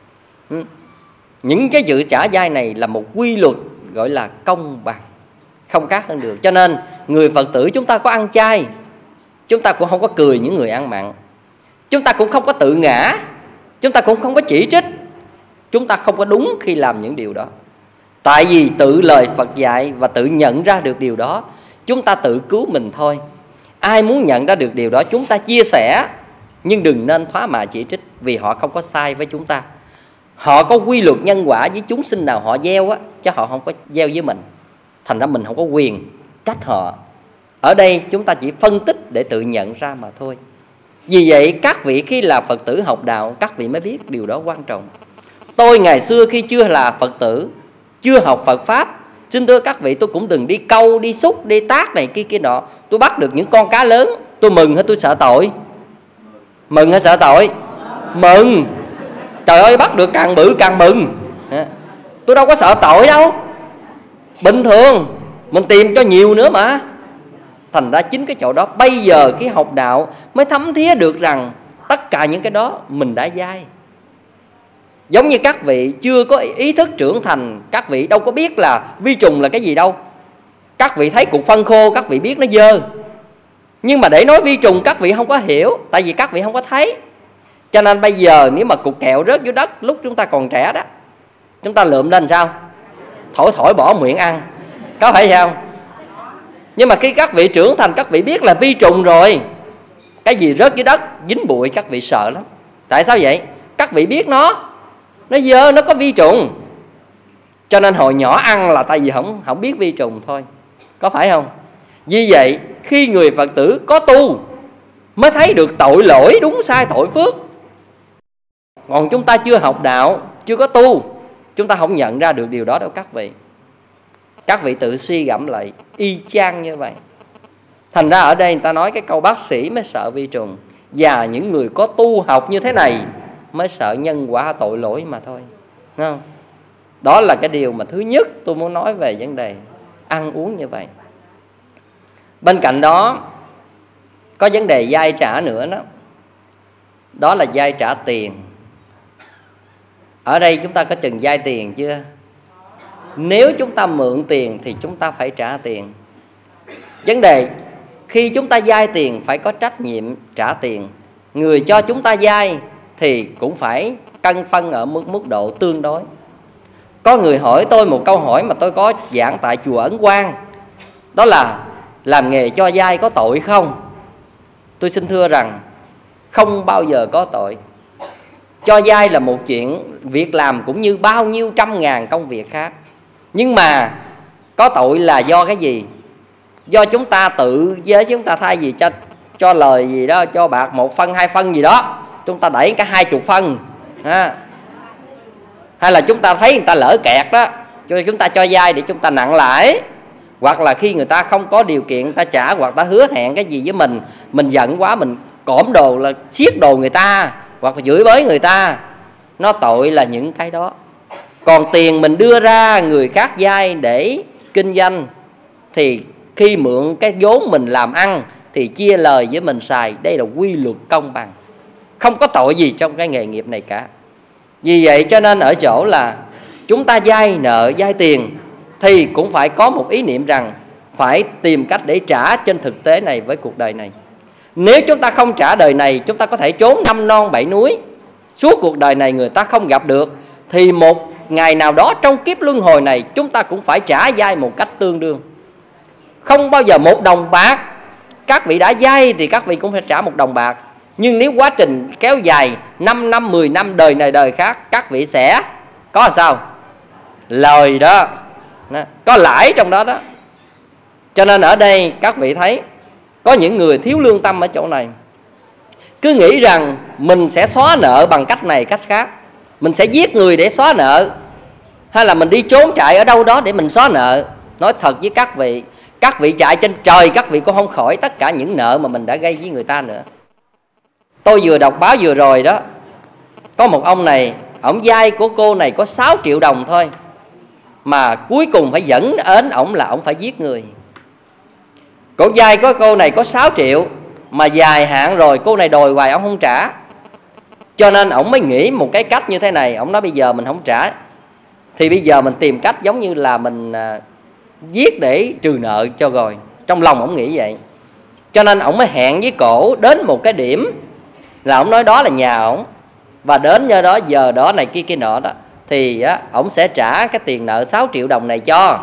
Những cái sự trả dai này là một quy luật gọi là công bằng, không khác hơn được. Cho nên người Phật tử chúng ta có ăn chay, chúng ta cũng không có cười những người ăn mặn, chúng ta cũng không có tự ngã, chúng ta cũng không có chỉ trích, chúng ta không có đúng khi làm những điều đó. Tại vì tự lời Phật dạy và tự nhận ra được điều đó, chúng ta tự cứu mình thôi. Ai muốn nhận ra được điều đó chúng ta chia sẻ, nhưng đừng nên thoá mạ chỉ trích, vì họ không có sai với chúng ta. Họ có quy luật nhân quả với chúng sinh nào họ gieo á, chứ họ không có gieo với mình. Thành ra mình không có quyền trách họ. Ở đây chúng ta chỉ phân tích để tự nhận ra mà thôi. Vì vậy các vị khi là Phật tử học đạo, các vị mới biết điều đó quan trọng. Tôi ngày xưa khi chưa là Phật tử, chưa học Phật Pháp, xin thưa các vị, tôi cũng từng đi câu, đi xúc, đi tác này kia nọ. Tôi bắt được những con cá lớn, tôi mừng hay tôi sợ tội? Mừng hay sợ tội? Mừng. Trời ơi, bắt được càng bự càng mừng. Tôi đâu có sợ tội đâu. Bình thường, mình tìm cho nhiều nữa mà. Thành ra chính cái chỗ đó, bây giờ khi học đạo mới thấm thía được rằng tất cả những cái đó mình đã dai. Giống như các vị chưa có ý thức trưởng thành, các vị đâu có biết là vi trùng là cái gì đâu. Các vị thấy cục phân khô, các vị biết nó dơ. Nhưng mà để nói vi trùng các vị không có hiểu, tại vì các vị không có thấy. Cho nên bây giờ nếu mà cục kẹo rớt dưới đất lúc chúng ta còn trẻ đó, chúng ta lượm lên sao? Thổi thổi bỏ miệng ăn, có phải không? Nhưng mà khi các vị trưởng thành, các vị biết là vi trùng rồi, cái gì rớt dưới đất dính bụi các vị sợ lắm. Tại sao vậy? Các vị biết nó dơ, nó có vi trùng. Cho nên hồi nhỏ ăn là tại vì không biết vi trùng thôi, có phải không? Vì vậy khi người Phật tử có tu mới thấy được tội lỗi, đúng sai, tội phước. Còn chúng ta chưa học đạo, chưa có tu, chúng ta không nhận ra được điều đó đâu các vị. Các vị tự suy gẫm lại, y chang như vậy. Thành ra ở đây người ta nói cái câu bác sĩ mới sợ vi trùng, và những người có tu học như thế này mới sợ nhân quả tội lỗi mà thôi. Đúng không? Đó là cái điều mà thứ nhất tôi muốn nói về vấn đề ăn uống như vậy. Bên cạnh đó có vấn đề vay trả nữa đó. Đó là vay trả tiền. Ở đây chúng ta có chừng vay tiền chưa? Nếu chúng ta mượn tiền thì chúng ta phải trả tiền. Vấn đề khi chúng ta vay tiền phải có trách nhiệm trả tiền. Người cho chúng ta vay thì cũng phải cân phân ở mức độ tương đối. Có người hỏi tôi một câu hỏi mà tôi có giảng tại chùa Ấn Quang, đó là làm nghề cho vay có tội không? Tôi xin thưa rằng không bao giờ có tội. Cho vay là một chuyện việc làm cũng như bao nhiêu trăm ngàn công việc khác. Nhưng mà có tội là do cái gì? Do chúng ta tự với chúng ta thay vì cho lời gì đó, cho bạc 1 phân 2 phân gì đó, chúng ta đẩy cả 20 phân ha. Hay là chúng ta thấy người ta lỡ kẹt đó, cho chúng ta cho vay để chúng ta nặng lãi. Hoặc là khi người ta không có điều kiện người ta trả, hoặc ta hứa hẹn cái gì với mình giận quá mình cõm đồ là siết đồ người ta, hoặc là chửi bới người ta. Nó tội là những cái đó. Còn tiền mình đưa ra người khác vay để kinh doanh thì khi mượn cái vốn mình làm ăn thì chia lời với mình xài. Đây là quy luật công bằng, không có tội gì trong cái nghề nghiệp này cả. Vì vậy cho nên ở chỗ là chúng ta vay nợ vay tiền thì cũng phải có một ý niệm rằng phải tìm cách để trả trên thực tế này với cuộc đời này. Nếu chúng ta không trả đời này, chúng ta có thể trốn 5 non 7 núi, suốt cuộc đời này người ta không gặp được, thì một ngày nào đó trong kiếp luân hồi này chúng ta cũng phải trả vay một cách tương đương. Không bao giờ 1 đồng bạc các vị đã vay thì các vị cũng phải trả 1 đồng bạc. Nhưng nếu quá trình kéo dài 5 năm, 10 năm, đời này đời khác, các vị sẽ có làm sao? Lời đó, có lãi trong đó đó. Cho nên ở đây các vị thấy có những người thiếu lương tâm ở chỗ này, cứ nghĩ rằng mình sẽ xóa nợ bằng cách này cách khác. Mình sẽ giết người để xóa nợ, hay là mình đi trốn chạy ở đâu đó để mình xóa nợ. Nói thật với các vị chạy trên trời các vị cũng không khỏi tất cả những nợ mà mình đã gây với người ta nữa. Tôi vừa đọc báo vừa rồi đó, có một ông này, ổng vay của cô này có 6 triệu đồng thôi, mà cuối cùng phải dẫn đến ổng là ổng phải giết người. Cổ vay của cô này có 6 triệu mà dài hạn rồi cô này đòi hoài ổng không trả. Cho nên ổng mới nghĩ một cái cách như thế này. Ổng nói bây giờ mình không trả thì bây giờ mình tìm cách giống như là mình giết để trừ nợ cho rồi. Trong lòng ổng nghĩ vậy. Cho nên ổng mới hẹn với cổ đến một cái điểm, là ổng nói đó là nhà ổng, và đến nơi đó giờ đó này kia nọ đó, thì ổng sẽ trả cái tiền nợ 6 triệu đồng này cho.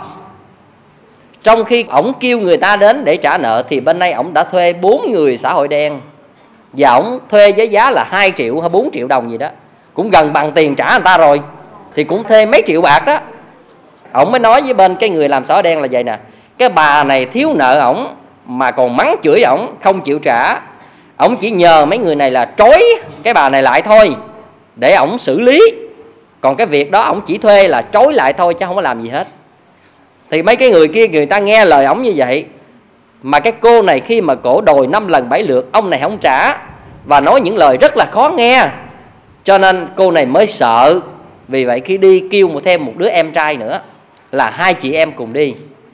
Trong khi ổng kêu người ta đến để trả nợ thì bên đây ổng đã thuê 4 người xã hội đen, và ổng thuê với giá là 2 triệu hay 4 triệu đồng gì đó, cũng gần bằng tiền trả người ta rồi, thì cũng thuê mấy triệu bạc đó. Ổng mới nói với bên cái người làm xã hội đen là vậy nè: cái bà này thiếu nợ ổng mà còn mắng chửi ổng không chịu trả, ổng chỉ nhờ mấy người này là trói cái bà này lại thôi để ổng xử lý. Còn cái việc đó ổng chỉ thuê là trói lại thôi chứ không có làm gì hết. Thì mấy cái người kia người ta nghe lời ổng như vậy, mà cái cô này khi mà cổ đòi 5 lần 7 lượt ông này không trả, và nói những lời rất là khó nghe, cho nên cô này mới sợ. Vì vậy khi đi kêu thêm một đứa em trai nữa, là 2 chị em cùng đi.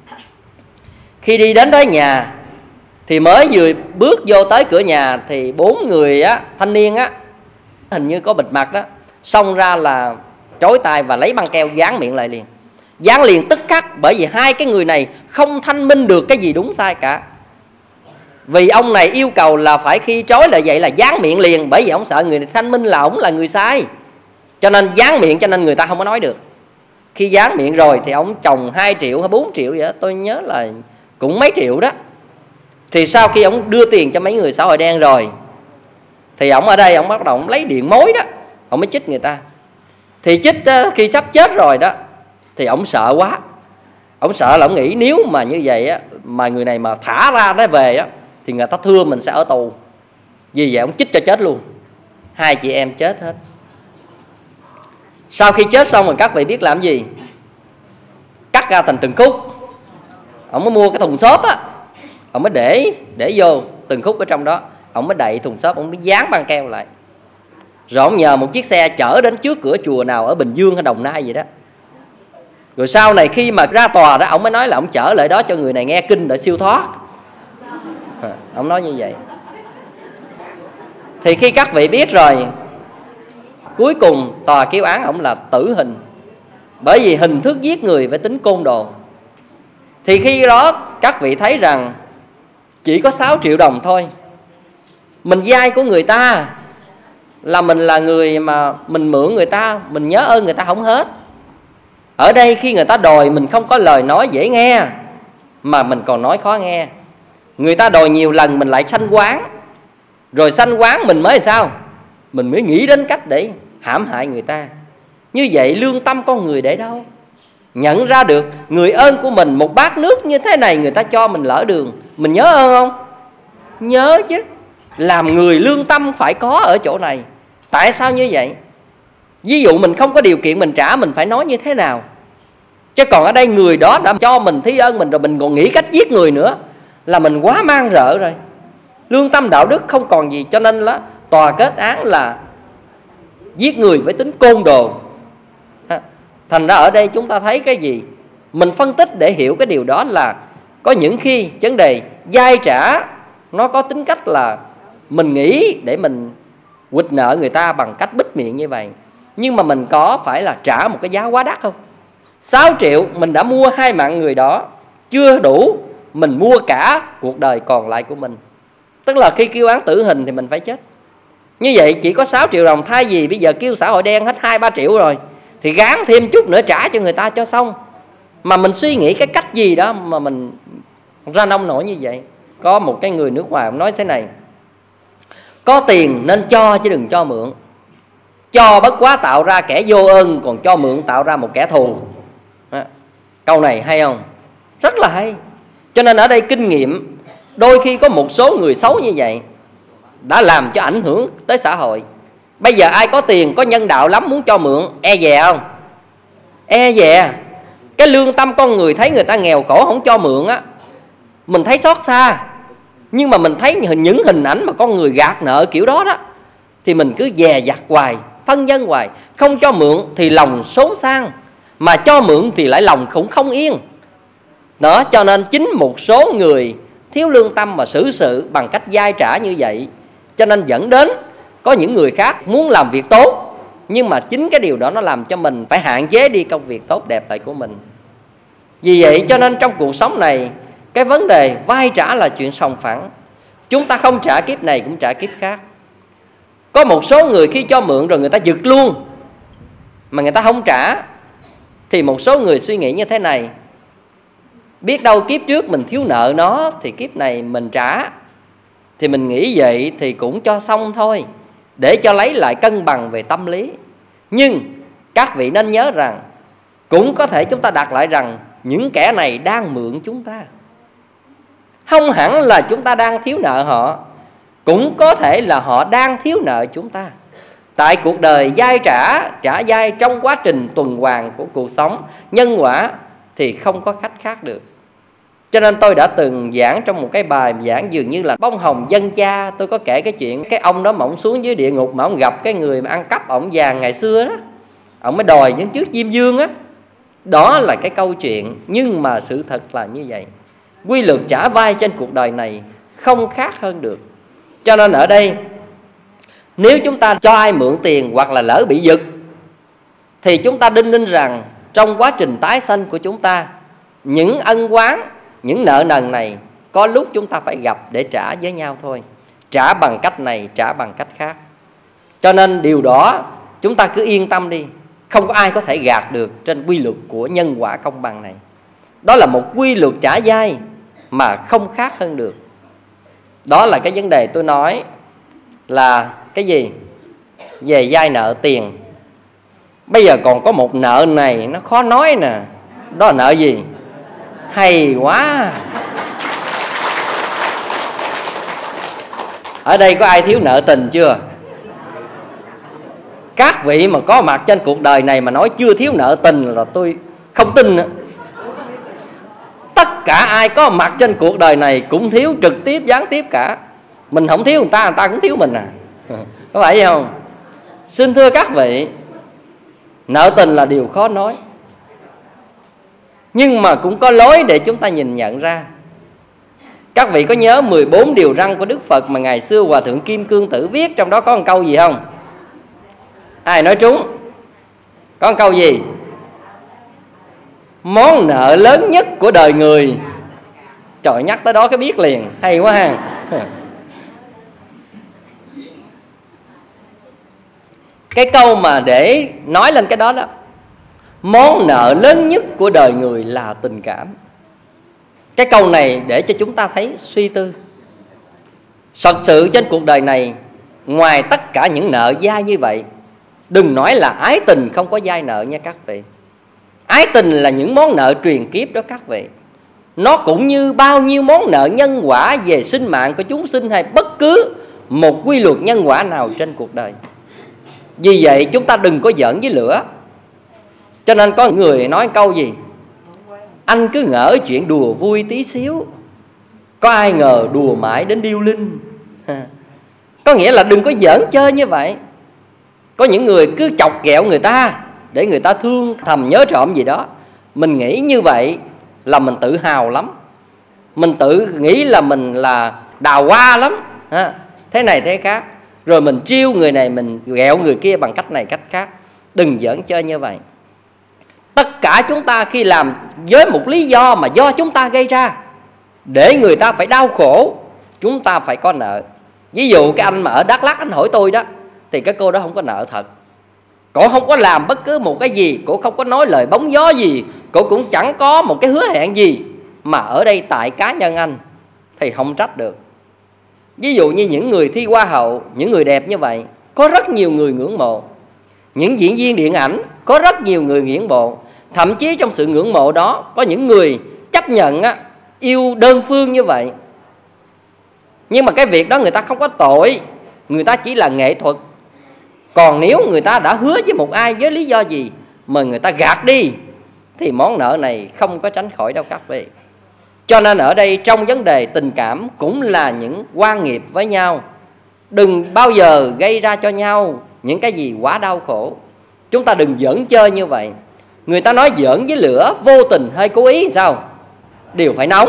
Khi đi đến tới nhà thì mới vừa bước vô tới cửa nhà thì 4 người thanh niên hình như có bịt mặt đó, xông ra là trói tay và lấy băng keo dán miệng lại liền. Dán liền tức khắc, bởi vì 2 cái người này không thanh minh được cái gì đúng sai cả. Vì ông này yêu cầu là phải khi trói là vậy là dán miệng liền, bởi vì ông sợ người này thanh minh là ông là người sai, cho nên dán miệng, cho nên người ta không có nói được. Khi dán miệng rồi thì ông chồng 2 triệu hay 4 triệu vậy đó, tôi nhớ là cũng mấy triệu đó. Thì sau khi ông đưa tiền cho mấy người xã hội đen rồi thì ông ở đây ông bắt đầu ông lấy điện mối đó, ông mới chích người ta. Thì chích khi sắp chết rồi đó thì ông sợ quá. Ông sợ là ông nghĩ nếu mà như vậy mà người này mà thả ra nó về thì người ta thưa mình sẽ ở tù. Vì vậy ông chích cho chết luôn. 2 chị em chết hết. Sau khi chết xong rồi các vị biết làm gì? Cắt ra thành từng khúc. Ông mới mua cái thùng xốp á, ông mới để vô từng khúc ở trong đó. Ông mới đậy thùng xốp, ông mới dán băng keo lại. Rồi ông nhờ một chiếc xe chở đến trước cửa chùa nào ở Bình Dương hay Đồng Nai gì đó. Rồi sau này khi mà ra tòa đó, ông mới nói là ông chở lại đó cho người này nghe kinh để siêu thoát. Ông nói như vậy. Thì khi các vị biết rồi, cuối cùng tòa kêu án ông là tử hình, bởi vì hình thức giết người phải tính côn đồ. Thì khi đó các vị thấy rằng chỉ có 6 triệu đồng thôi, mình vay của người ta, là mình là người mà mình mượn người ta, mình nhớ ơn người ta không hết. Ở đây khi người ta đòi mình không có lời nói dễ nghe, mà mình còn nói khó nghe. Người ta đòi nhiều lần mình lại sanh oán. Rồi sanh oán mình mới sao? Mình mới nghĩ đến cách để hãm hại người ta. Như vậy lương tâm con người để đâu? Nhận ra được người ơn của mình, một bát nước như thế này người ta cho mình lỡ đường, mình nhớ ơn không? Nhớ chứ. Làm người lương tâm phải có ở chỗ này. Tại sao như vậy? Ví dụ mình không có điều kiện mình trả, mình phải nói như thế nào? Chứ còn ở đây người đó đã cho mình thi ơn mình rồi, mình còn nghĩ cách giết người nữa, là mình quá mang rợ rồi. Lương tâm đạo đức không còn gì. Cho nên là tòa kết án là giết người với tính côn đồ. Thành ra ở đây chúng ta thấy cái gì? Mình phân tích để hiểu cái điều đó là có những khi vấn đề vay trả nó có tính cách là mình nghĩ để mình quỵt nợ người ta bằng cách bích miệng như vậy. Nhưng mà mình có phải là trả một cái giá quá đắt không? 6 triệu mình đã mua 2 mạng người đó, chưa đủ mình mua cả cuộc đời còn lại của mình. Tức là khi kêu án tử hình thì mình phải chết. Như vậy chỉ có 6 triệu đồng, thay vì bây giờ kêu xã hội đen hết 2-3 triệu rồi, thì gán thêm chút nữa trả cho người ta cho xong. Mà mình suy nghĩ cái cách gì đó mà mình ra nông nổi như vậy. Có một cái người nước ngoài ông nói thế này: có tiền nên cho chứ đừng cho mượn. Cho bất quá tạo ra kẻ vô ơn, còn cho mượn tạo ra một kẻ thù. Câu này hay không? Rất là hay. Cho nên ở đây kinh nghiệm, đôi khi có một số người xấu như vậy đã làm cho ảnh hưởng tới xã hội. Bây giờ ai có tiền, có nhân đạo lắm, muốn cho mượn, e dè không? E dè. Cái lương tâm con người thấy người ta nghèo khổ không cho mượn á, mình thấy xót xa. Nhưng mà mình thấy những hình ảnh mà con người gạt nợ kiểu đó đó, thì mình cứ dè dặt hoài, phân vân hoài. Không cho mượn thì lòng xốn sang, mà cho mượn thì lại lòng cũng không yên đó. Cho nên chính một số người thiếu lương tâm mà xử sự bằng cách vay trả như vậy, cho nên dẫn đến có những người khác muốn làm việc tốt, nhưng mà chính cái điều đó nó làm cho mình phải hạn chế đi công việc tốt đẹp lại của mình. Vì vậy cho nên trong cuộc sống này, cái vấn đề vay trả là chuyện sòng phẳng. Chúng ta không trả kiếp này cũng trả kiếp khác. Có một số người khi cho mượn rồi người ta giật luôn mà người ta không trả, thì một số người suy nghĩ như thế này: biết đâu kiếp trước mình thiếu nợ nó, thì kiếp này mình trả. Thì mình nghĩ vậy thì cũng cho xong thôi, để cho lấy lại cân bằng về tâm lý. Nhưng các vị nên nhớ rằng, cũng có thể chúng ta đặt lại rằng những kẻ này đang mượn chúng ta. Không hẳn là chúng ta đang thiếu nợ họ, cũng có thể là họ đang thiếu nợ chúng ta. Tại cuộc đời vay trả vay trong quá trình tuần hoàn của cuộc sống nhân quả thì không có cách khác được. Cho nên tôi đã từng giảng trong một cái bài giảng dường như là bông hồng dân cha. Tôi có kể cái chuyện cái ông đó mà ông xuống dưới địa ngục, mà ông gặp cái người mà ăn cắp ổng vàng ngày xưa đó, ông mới đòi những chiếc diêm dương á. Đó là cái câu chuyện, nhưng mà sự thật là như vậy. Quy luật trả vay trên cuộc đời này không khác hơn được. Cho nên ở đây, nếu chúng ta cho ai mượn tiền hoặc là lỡ bị giật, thì chúng ta đinh ninh rằng trong quá trình tái sanh của chúng ta, những ân oán, những nợ nần này có lúc chúng ta phải gặp để trả với nhau thôi. Trả bằng cách này, trả bằng cách khác. Cho nên điều đó chúng ta cứ yên tâm đi. Không có ai có thể gạt được trên quy luật của nhân quả công bằng này. Đó là một quy luật trả vay mà không khác hơn được. Đó là cái vấn đề tôi nói là cái gì? Về vay nợ tiền. Bây giờ còn có một nợ này nó khó nói nè. Đó là nợ gì? Hay quá. Ở đây có ai thiếu nợ tình chưa? Các vị mà có mặt trên cuộc đời này mà nói chưa thiếu nợ tình là tôi không tin nữa. Tất cả ai có mặt trên cuộc đời này cũng thiếu trực tiếp gián tiếp cả. Mình không thiếu người ta cũng thiếu mình à. Có phải không? Xin thưa các vị, nợ tình là điều khó nói, nhưng mà cũng có lối để chúng ta nhìn nhận ra. Các vị có nhớ 14 điều răn của Đức Phật mà ngày xưa Hòa Thượng Kim Cương Tử viết, trong đó có một câu gì không? Ai nói trúng? Có một câu gì? Món nợ lớn nhất của đời người. Trời, nhắc tới đó cái biết liền, hay quá ha. Cái câu mà để nói lên cái đó đó, món nợ lớn nhất của đời người là tình cảm. Cái câu này để cho chúng ta thấy suy tư. Thật sự trên cuộc đời này, ngoài tất cả những nợ dai như vậy, đừng nói là ái tình không có dai nợ nha các vị. Ái tình là những món nợ truyền kiếp đó các vị. Nó cũng như bao nhiêu món nợ nhân quả về sinh mạng của chúng sinh, hay bất cứ một quy luật nhân quả nào trên cuộc đời. Vì vậy chúng ta đừng có giỡn với lửa. Cho nên có người nói câu gì? Anh cứ ngỡ chuyện đùa vui tí xíu, có ai ngờ đùa mãi đến điêu linh. Có nghĩa là đừng có giỡn chơi như vậy. Có những người cứ chọc ghẹo người ta để người ta thương thầm nhớ trộm gì đó. Mình nghĩ như vậy là mình tự hào lắm. Mình tự nghĩ là mình là đào hoa lắm, thế này thế khác. Rồi mình trêu người này, mình ghẹo người kia bằng cách này cách khác. Đừng giỡn chơi như vậy. Tất cả chúng ta khi làm với một lý do mà do chúng ta gây ra, để người ta phải đau khổ, chúng ta phải có nợ. Ví dụ cái anh mà ở Đắk Lắk anh hỏi tôi đó, thì cái cô đó không có nợ thật. Cổ không có làm bất cứ một cái gì, cổ không có nói lời bóng gió gì, cổ cũng chẳng có một cái hứa hẹn gì. Mà ở đây tại cá nhân anh thì không trách được. Ví dụ như những người thi hoa hậu, những người đẹp như vậy, có rất nhiều người ngưỡng mộ. Những diễn viên điện ảnh, có rất nhiều người ngưỡng mộ. Thậm chí trong sự ngưỡng mộ đó, có những người chấp nhận yêu đơn phương như vậy. Nhưng mà cái việc đó người ta không có tội, người ta chỉ là nghệ thuật. Còn nếu người ta đã hứa với một ai với lý do gì mà người ta gạt đi, thì món nợ này không có tránh khỏi đâu các vị. Cho nên ở đây trong vấn đề tình cảm cũng là những oan nghiệp với nhau. Đừng bao giờ gây ra cho nhau những cái gì quá đau khổ. Chúng ta đừng giỡn chơi như vậy. Người ta nói giỡn với lửa, vô tình hay cố ý sao? Đều phải nóng.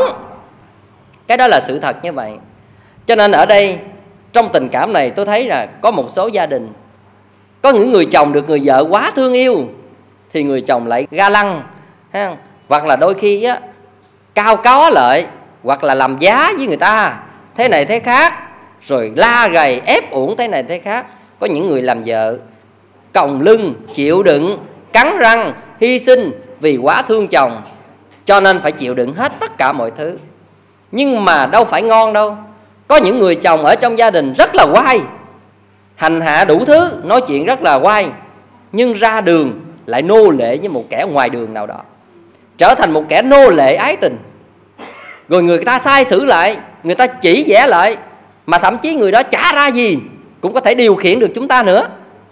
Cái đó là sự thật như vậy. Cho nên ở đây trong tình cảm này tôi thấy là có một số gia đình, có những người chồng được người vợ quá thương yêu thì người chồng lại ga lăng, hoặc là đôi khi cao có lợi, hoặc là làm giá với người ta thế này thế khác, rồi la gầy ép uổng thế này thế khác. Có những người làm vợ còng lưng, chịu đựng, cắn răng, hy sinh vì quá thương chồng, cho nên phải chịu đựng hết tất cả mọi thứ. Nhưng mà đâu phải ngon đâu. Có những người chồng ở trong gia đình rất là oai, hành hạ đủ thứ, nói chuyện rất là oai, nhưng ra đường lại nô lệ với một kẻ ngoài đường nào đó, trở thành một kẻ nô lệ ái tình. Rồi người ta sai xử lại, người ta chỉ vẽ lại, mà thậm chí người đó chả ra gì cũng có thể điều khiển được chúng ta nữa.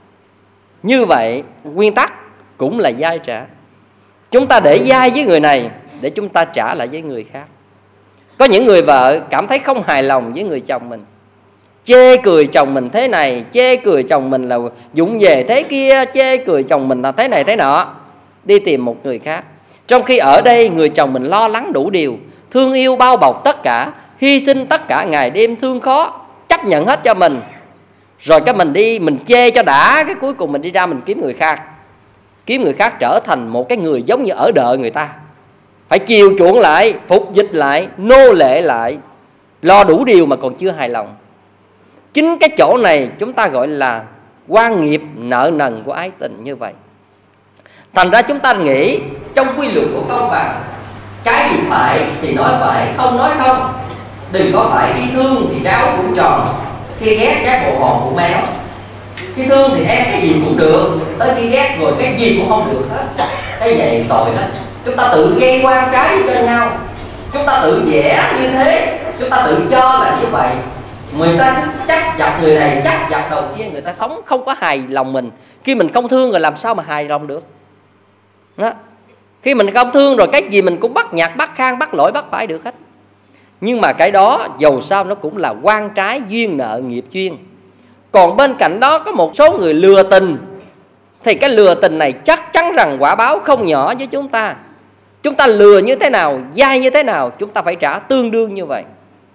Như vậy nguyên tắc cũng là dai trả. Chúng ta để dai với người này để chúng ta trả lại với người khác. Có những người vợ cảm thấy không hài lòng với người chồng mình, chê cười chồng mình thế này, chê cười chồng mình là vụng về thế kia, chê cười chồng mình là thế này thế nọ, đi tìm một người khác. Trong khi ở đây người chồng mình lo lắng đủ điều, thương yêu bao bọc tất cả, hy sinh tất cả ngày đêm thương khó, chấp nhận hết cho mình. Rồi cái mình đi, mình chê cho đã, cái cuối cùng mình đi ra mình kiếm người khác. Kiếm người khác trở thành một cái người giống như ở đợi người ta, phải chiều chuộng lại, phục dịch lại, nô lệ lại, lo đủ điều mà còn chưa hài lòng. Chính cái chỗ này chúng ta gọi là oan nghiệp nợ nần của ái tình như vậy. Thành ra chúng ta nghĩ trong quy luật của công bằng, cái gì phải thì nói phải, không nói không. Đừng có phải khi thương thì trái áo cũng tròn, khi ghét cái bộ hồn cũng méo. Khi thương thì em cái gì cũng được, tới khi ghét rồi cái gì cũng không được hết. Cái vậy tội hết. Chúng ta tự gây oan trái cho nhau, chúng ta tự vẽ như thế, chúng ta tự cho là như vậy, Người ta chắc dập người này, chắc dập đầu kia, người ta sống không có hài lòng mình. Khi mình không thương rồi làm sao mà hài lòng được đó. Khi mình không thương rồi cái gì mình cũng bắt nhặt, bắt khang, bắt lỗi, bắt phải được hết. Nhưng mà cái đó dầu sao nó cũng là oan trái, duyên nợ, nghiệp duyên. Còn bên cạnh đó có một số người lừa tình, thì cái lừa tình này chắc chắn rằng quả báo không nhỏ với chúng ta. Chúng ta lừa như thế nào, dai như thế nào, chúng ta phải trả tương đương như vậy.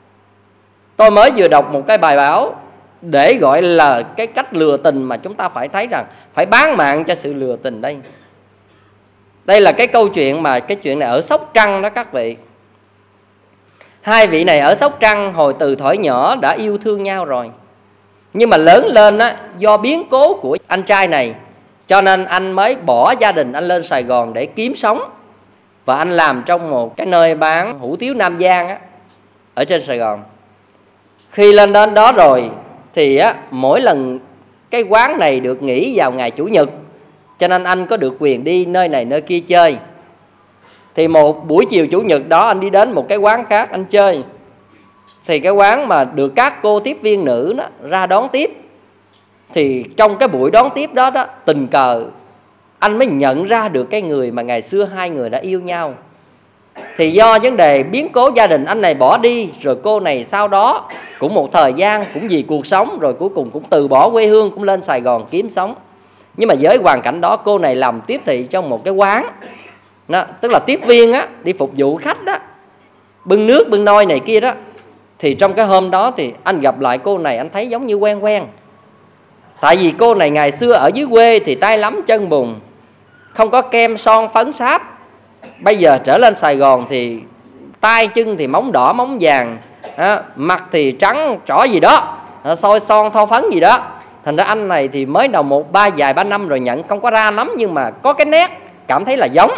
Tôi mới vừa đọc một cái bài báo để gọi là cái cách lừa tình mà chúng ta phải thấy rằng phải bán mạng cho sự lừa tình đây. Đây là cái câu chuyện mà cái chuyện này ở Sóc Trăng đó các vị. Hai vị này ở Sóc Trăng hồi từ thuở nhỏ đã yêu thương nhau rồi. Nhưng mà lớn lên á, do biến cố của anh trai này, cho nên anh mới bỏ gia đình anh lên Sài Gòn để kiếm sống. Và anh làm trong một cái nơi bán hủ tiếu Nam Giang á, ở trên Sài Gòn. Khi lên đến đó rồi thì á, mỗi lần cái quán này được nghỉ vào ngày Chủ nhật, cho nên anh có được quyền đi nơi này nơi kia chơi. Thì một buổi chiều Chủ nhật đó anh đi đến một cái quán khác anh chơi. Thì cái quán mà được các cô tiếp viên nữ đó ra đón tiếp. Thì trong cái buổi đón tiếp đó đó, tình cờ anh mới nhận ra được cái người mà ngày xưa hai người đã yêu nhau. Thì do vấn đề biến cố gia đình anh này bỏ đi, rồi cô này sau đó cũng một thời gian cũng vì cuộc sống, rồi cuối cùng cũng từ bỏ quê hương, cũng lên Sài Gòn kiếm sống. Nhưng mà với hoàn cảnh đó, cô này làm tiếp thị trong một cái quán đó, tức là tiếp viên á, đi phục vụ khách đó, bưng nước bưng nôi này kia đó. Thì trong cái hôm đó thì anh gặp lại cô này, anh thấy giống như quen quen. Tại vì cô này ngày xưa ở dưới quê thì tay lắm chân bùn, không có kem son phấn sáp. Bây giờ trở lên Sài Gòn thì tay chân thì móng đỏ móng vàng, mặt thì trắng trỏ gì đó, soi son thoa phấn gì đó. Thành ra anh này thì mới đầu vài ba năm rồi nhận không có ra lắm, nhưng mà có cái nét cảm thấy là giống.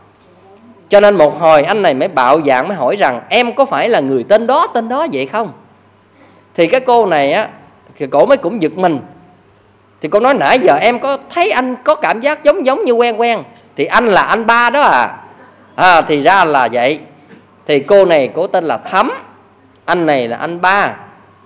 Cho nên một hồi anh này mới bạo dạn, mới hỏi rằng em có phải là người tên đó vậy không? Thì cái cô này á, thì cổ mới cũng giật mình. Thì cô nói nãy giờ em có thấy anh có cảm giác giống như quen. Thì anh là anh Ba đó à. Thì ra là vậy. Thì cô này cô tên là Thắm, anh này là anh Ba.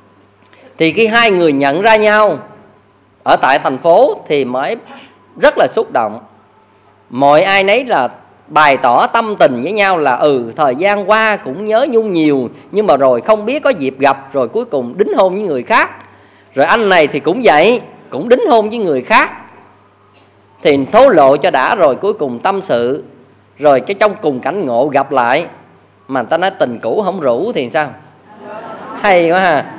Thì khi hai người nhận ra nhau ở tại thành phố thì mới rất là xúc động. Mọi ai nấy là bày tỏ tâm tình với nhau là thời gian qua cũng nhớ nhung nhiều, nhưng mà rồi không biết có dịp gặp, rồi cuối cùng đính hôn với người khác. Rồi anh này thì cũng vậy, cũng đính hôn với người khác. Thì thố lộ cho đã rồi cuối cùng tâm sự. Rồi cái trong cùng cảnh ngộ gặp lại, mà người ta nói tình cũ không rủ thì sao? Hay quá ha.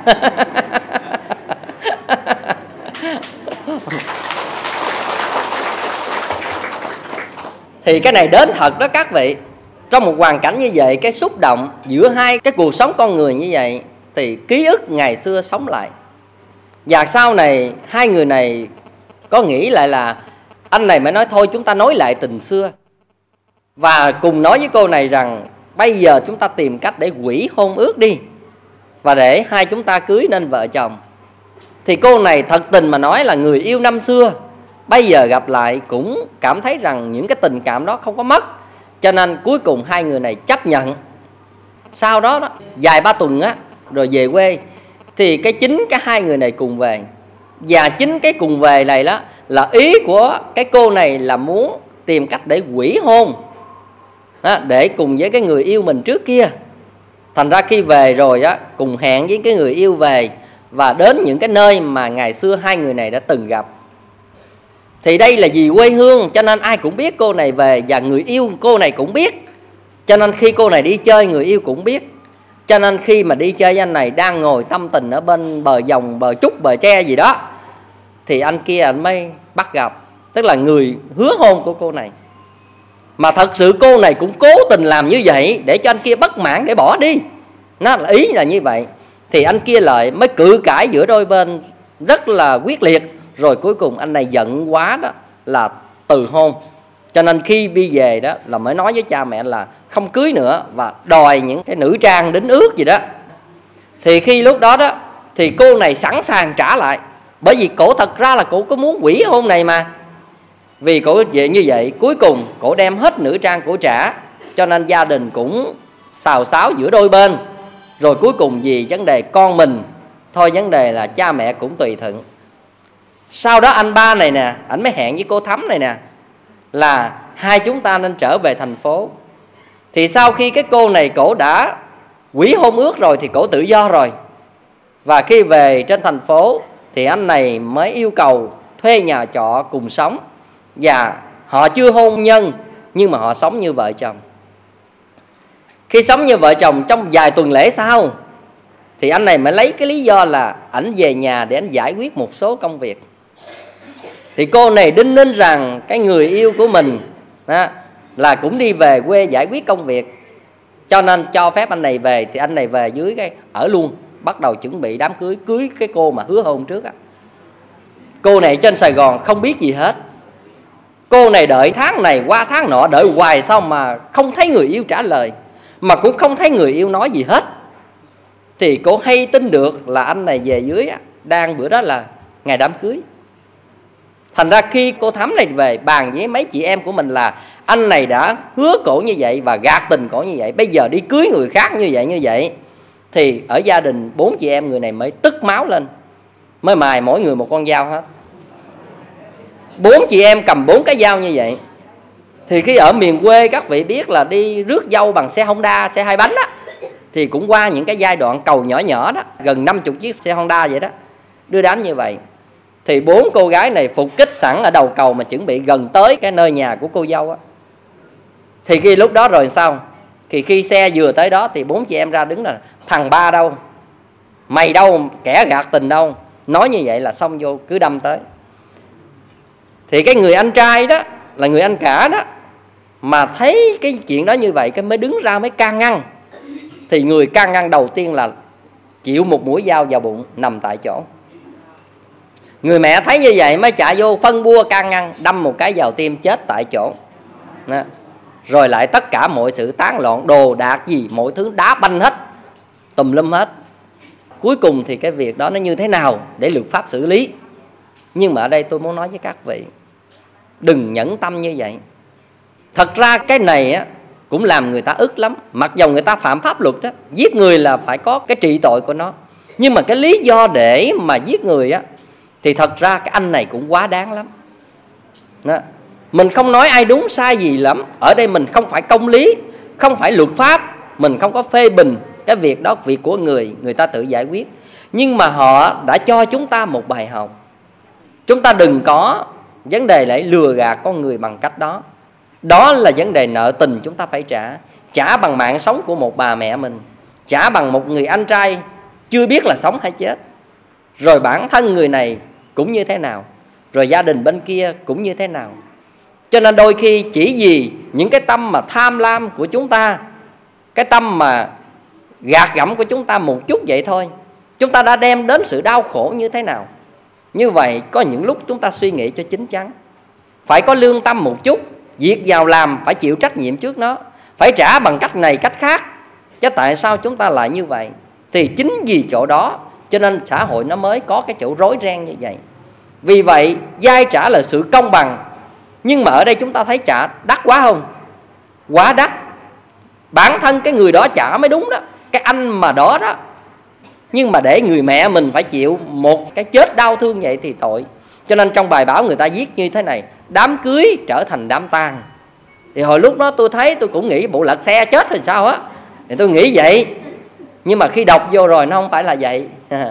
Thì cái này đến thật đó các vị. Trong một hoàn cảnh như vậy, cái xúc động giữa hai cái cuộc sống con người như vậy, thì ký ức ngày xưa sống lại. Và sau này hai người này có nghĩ lại là anh này mới nói thôi chúng ta nối lại tình xưa. Và cùng nói với cô này rằng bây giờ chúng ta tìm cách để hủy hôn ước đi, và để hai chúng ta cưới nên vợ chồng. Thì cô này thật tình mà nói là người yêu năm xưa, bây giờ gặp lại cũng cảm thấy rằng những cái tình cảm đó không có mất. Cho nên cuối cùng hai người này chấp nhận. Sau đó vài ba tuần á, rồi về quê. Thì chính cái hai người này cùng về. Và chính cái cùng về này đó là ý của cái cô này là muốn tìm cách để hủy hôn đó, để cùng với cái người yêu mình trước kia. Thành ra khi về rồi á, cùng hẹn với cái người yêu về và đến những cái nơi mà ngày xưa hai người này đã từng gặp. Thì đây là vì quê hương, cho nên ai cũng biết cô này về, và người yêu cô này cũng biết. Cho nên khi cô này đi chơi, người yêu cũng biết. Cho nên khi mà đi chơi với anh này, đang ngồi tâm tình ở bên bờ dòng, bờ trúc, bờ tre gì đó, thì anh kia anh mới bắt gặp, tức là người hứa hôn của cô này. Mà thật sự cô này cũng cố tình làm như vậy để cho anh kia bất mãn để bỏ đi. Nó là ý là như vậy. Thì anh kia lại mới cự cãi giữa đôi bên rất là quyết liệt. Rồi cuối cùng anh này giận quá đó là từ hôn. Cho nên khi đi về đó là mới nói với cha mẹ là không cưới nữa, và đòi những cái nữ trang đính ước gì đó. Thì khi lúc đó đó thì cô này sẵn sàng trả lại. Bởi vì cổ thật ra là cổ có muốn hủy hôn này mà. Vì cổ về như vậy, cuối cùng cổ đem hết nữ trang cổ trả. Cho nên gia đình cũng xào xáo giữa đôi bên. Rồi cuối cùng vì vấn đề con mình Thôi vấn đề là cha mẹ cũng tùy thuận. Sau đó anh ba này nè, ảnh mới hẹn với cô Thắm này nè là hai chúng ta nên trở về thành phố. Thì sau khi cái cô này cổ đã hủy hôn ước rồi thì cổ tự do rồi. Và khi về trên thành phố thì anh này mới yêu cầu thuê nhà trọ cùng sống. Và họ chưa hôn nhân nhưng mà họ sống như vợ chồng. Khi sống như vợ chồng trong vài tuần lễ sau thì anh này mới lấy cái lý do là ảnh về nhà để anh giải quyết một số công việc. Thì cô này đinh ninh rằng cái người yêu của mình là cũng đi về quê giải quyết công việc, cho nên cho phép anh này về. Thì anh này về dưới cái ở luôn, bắt đầu chuẩn bị đám cưới, cưới cái cô mà hứa hôn trước á. Cô này trên Sài Gòn không biết gì hết. Cô này đợi tháng này qua tháng nọ, đợi hoài sao mà không thấy người yêu trả lời, mà cũng không thấy người yêu nói gì hết. Thì cô hay tin được là anh này về dưới đang bữa đó là ngày đám cưới. Thành ra khi cô Thắm này về bàn với mấy chị em của mình là anh này đã hứa cổ như vậy và gạt tình cổ như vậy, bây giờ đi cưới người khác như vậy. Thì ở gia đình 4 chị em người này mới tức máu lên, mới mài mỗi người một con dao hết. 4 chị em cầm 4 cái dao như vậy. Thì khi ở miền quê các vị biết là đi rước dâu bằng xe Honda, xe 2 bánh á, thì cũng qua những cái giai đoạn cầu nhỏ nhỏ đó, gần 50 chiếc xe Honda vậy đó, đưa đám như vậy. Thì 4 cô gái này phục kích sẵn ở đầu cầu mà chuẩn bị gần tới cái nơi nhà của cô dâu á. Thì khi lúc đó rồi sao? Thì khi xe vừa tới đó thì 4 chị em ra đứng là thằng ba đâu, mày đâu, kẻ gạt tình đâu. Nói như vậy là xong vô cứ đâm tới. Thì cái người anh trai đó là người anh cả đó, mà thấy cái chuyện đó như vậy cái mới đứng ra mới can ngăn. Thì người can ngăn đầu tiên là chịu một mũi dao vào bụng, nằm tại chỗ. Người mẹ thấy như vậy mới chạy vô phân bua can ngăn, đâm một cái vào tim chết tại chỗ đó. Rồi lại tất cả mọi sự tán loạn, đồ đạc gì mọi thứ đá banh hết, tùm lum hết. Cuối cùng thì cái việc đó nó như thế nào để luật pháp xử lý. Nhưng mà ở đây tôi muốn nói với các vị, đừng nhẫn tâm như vậy. Thật ra cái này á cũng làm người ta ức lắm. Mặc dầu người ta phạm pháp luật đó, giết người là phải có cái trị tội của nó, nhưng mà cái lý do để mà giết người á thì thật ra cái anh này cũng quá đáng lắm đó. Mình không nói ai đúng sai gì lắm. Ở đây mình không phải công lý, không phải luật pháp, mình không có phê bình cái việc đó, việc của người ta tự giải quyết. Nhưng mà họ đã cho chúng ta một bài học. Chúng ta đừng có vấn đề lại lừa gạt con người bằng cách đó. Đó là vấn đề nợ tình chúng ta phải trả. Trả bằng mạng sống của một bà mẹ mình, trả bằng một người anh trai chưa biết là sống hay chết. Rồi bản thân người này cũng như thế nào, rồi gia đình bên kia cũng như thế nào. Cho nên đôi khi chỉ vì những cái tâm mà tham lam của chúng ta, cái tâm mà gạt gẫm của chúng ta một chút vậy thôi, chúng ta đã đem đến sự đau khổ như thế nào. Như vậy có những lúc chúng ta suy nghĩ cho chín chắn. Phải có lương tâm một chút, việc vào làm phải chịu trách nhiệm trước nó, phải trả bằng cách này cách khác. Chứ tại sao chúng ta lại như vậy? Thì chính vì chỗ đó cho nên xã hội nó mới có cái chỗ rối ren như vậy. Vì vậy vay trả là sự công bằng. Nhưng mà ở đây chúng ta thấy trả đắt quá không? Quá đắt. Bản thân cái người đó trả mới đúng đó, cái anh mà đó đó. Nhưng mà để người mẹ mình phải chịu một cái chết đau thương vậy thì tội. Cho nên trong bài báo người ta viết như thế này: đám cưới trở thành đám tang. Thì hồi lúc đó tôi thấy tôi cũng nghĩ bộ lật xe chết rồi sao á. Thì tôi nghĩ vậy. Nhưng mà khi đọc vô rồi nó không phải là vậy.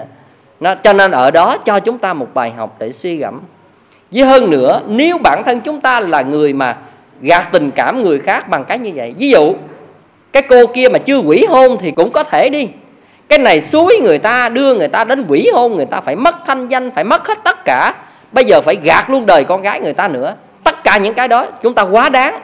Cho nên ở đó cho chúng ta một bài học để suy gẫm. Với hơn nữa, nếu bản thân chúng ta là người mà gạt tình cảm người khác bằng cách như vậy, ví dụ cái cô kia mà chưa hủy hôn thì cũng có thể đi, cái này xúi người ta, đưa người ta đến hủy hôn, người ta phải mất thanh danh, phải mất hết tất cả, bây giờ phải gạt luôn đời con gái người ta nữa. Tất cả những cái đó chúng ta quá đáng.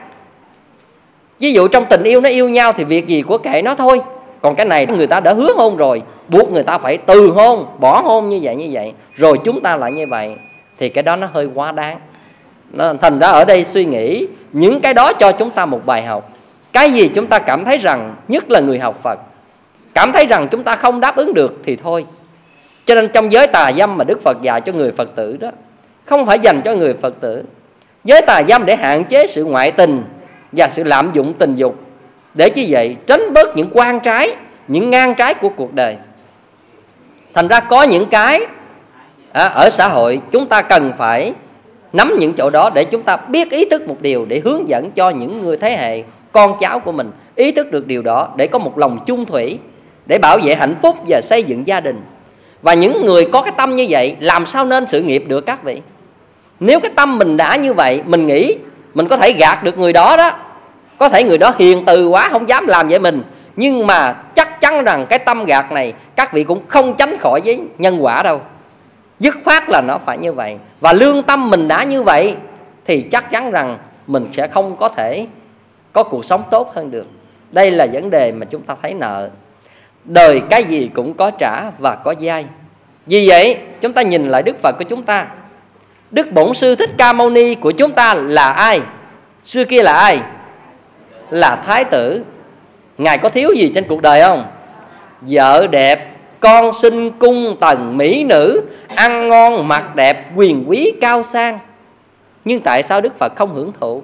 Ví dụ trong tình yêu nó yêu nhau thì việc gì của kệ nó thôi. Còn cái này người ta đã hứa hôn rồi, buộc người ta phải từ hôn, bỏ hôn như vậy, rồi chúng ta lại như vậy, thì cái đó nó hơi quá đáng. Thành ra ở đây suy nghĩ những cái đó cho chúng ta một bài học. Cái gì chúng ta cảm thấy rằng, nhất là người học Phật, cảm thấy rằng chúng ta không đáp ứng được thì thôi. Cho nên trong giới tà dâm mà Đức Phật dạy cho người Phật tử đó, không phải dành cho người Phật tử. Giới tà dâm để hạn chế sự ngoại tình và sự lạm dụng tình dục, để như vậy tránh bớt những quan trái, những ngang trái của cuộc đời. Thành ra có những cái ở xã hội chúng ta cần phải nắm những chỗ đó để chúng ta biết ý thức một điều, để hướng dẫn cho những người thế hệ con cháu của mình ý thức được điều đó, để có một lòng chung thủy, để bảo vệ hạnh phúc và xây dựng gia đình. Và những người có cái tâm như vậy làm sao nên sự nghiệp được các vị? Nếu cái tâm mình đã như vậy, mình nghĩ mình có thể gạt được người đó đó. Có thể người đó hiền từ quá không dám làm vậy mình, nhưng mà chắc chắn rằng cái tâm gạt này các vị cũng không tránh khỏi với nhân quả đâu. Dứt khoát là nó phải như vậy. Và lương tâm mình đã như vậy thì chắc chắn rằng mình sẽ không có thể có cuộc sống tốt hơn được. Đây là vấn đề mà chúng ta thấy nợ. Đời cái gì cũng có trả và có dai. Vì vậy chúng ta nhìn lại Đức Phật của chúng ta. Đức Bổn Sư Thích Ca Mâu Ni của chúng ta là ai? Xưa kia là ai? Là Thái tử. Ngài có thiếu gì trên cuộc đời không? Vợ đẹp, con sinh, cung tần, mỹ nữ, ăn ngon, mặc đẹp, quyền quý, cao sang. Nhưng tại sao Đức Phật không hưởng thụ?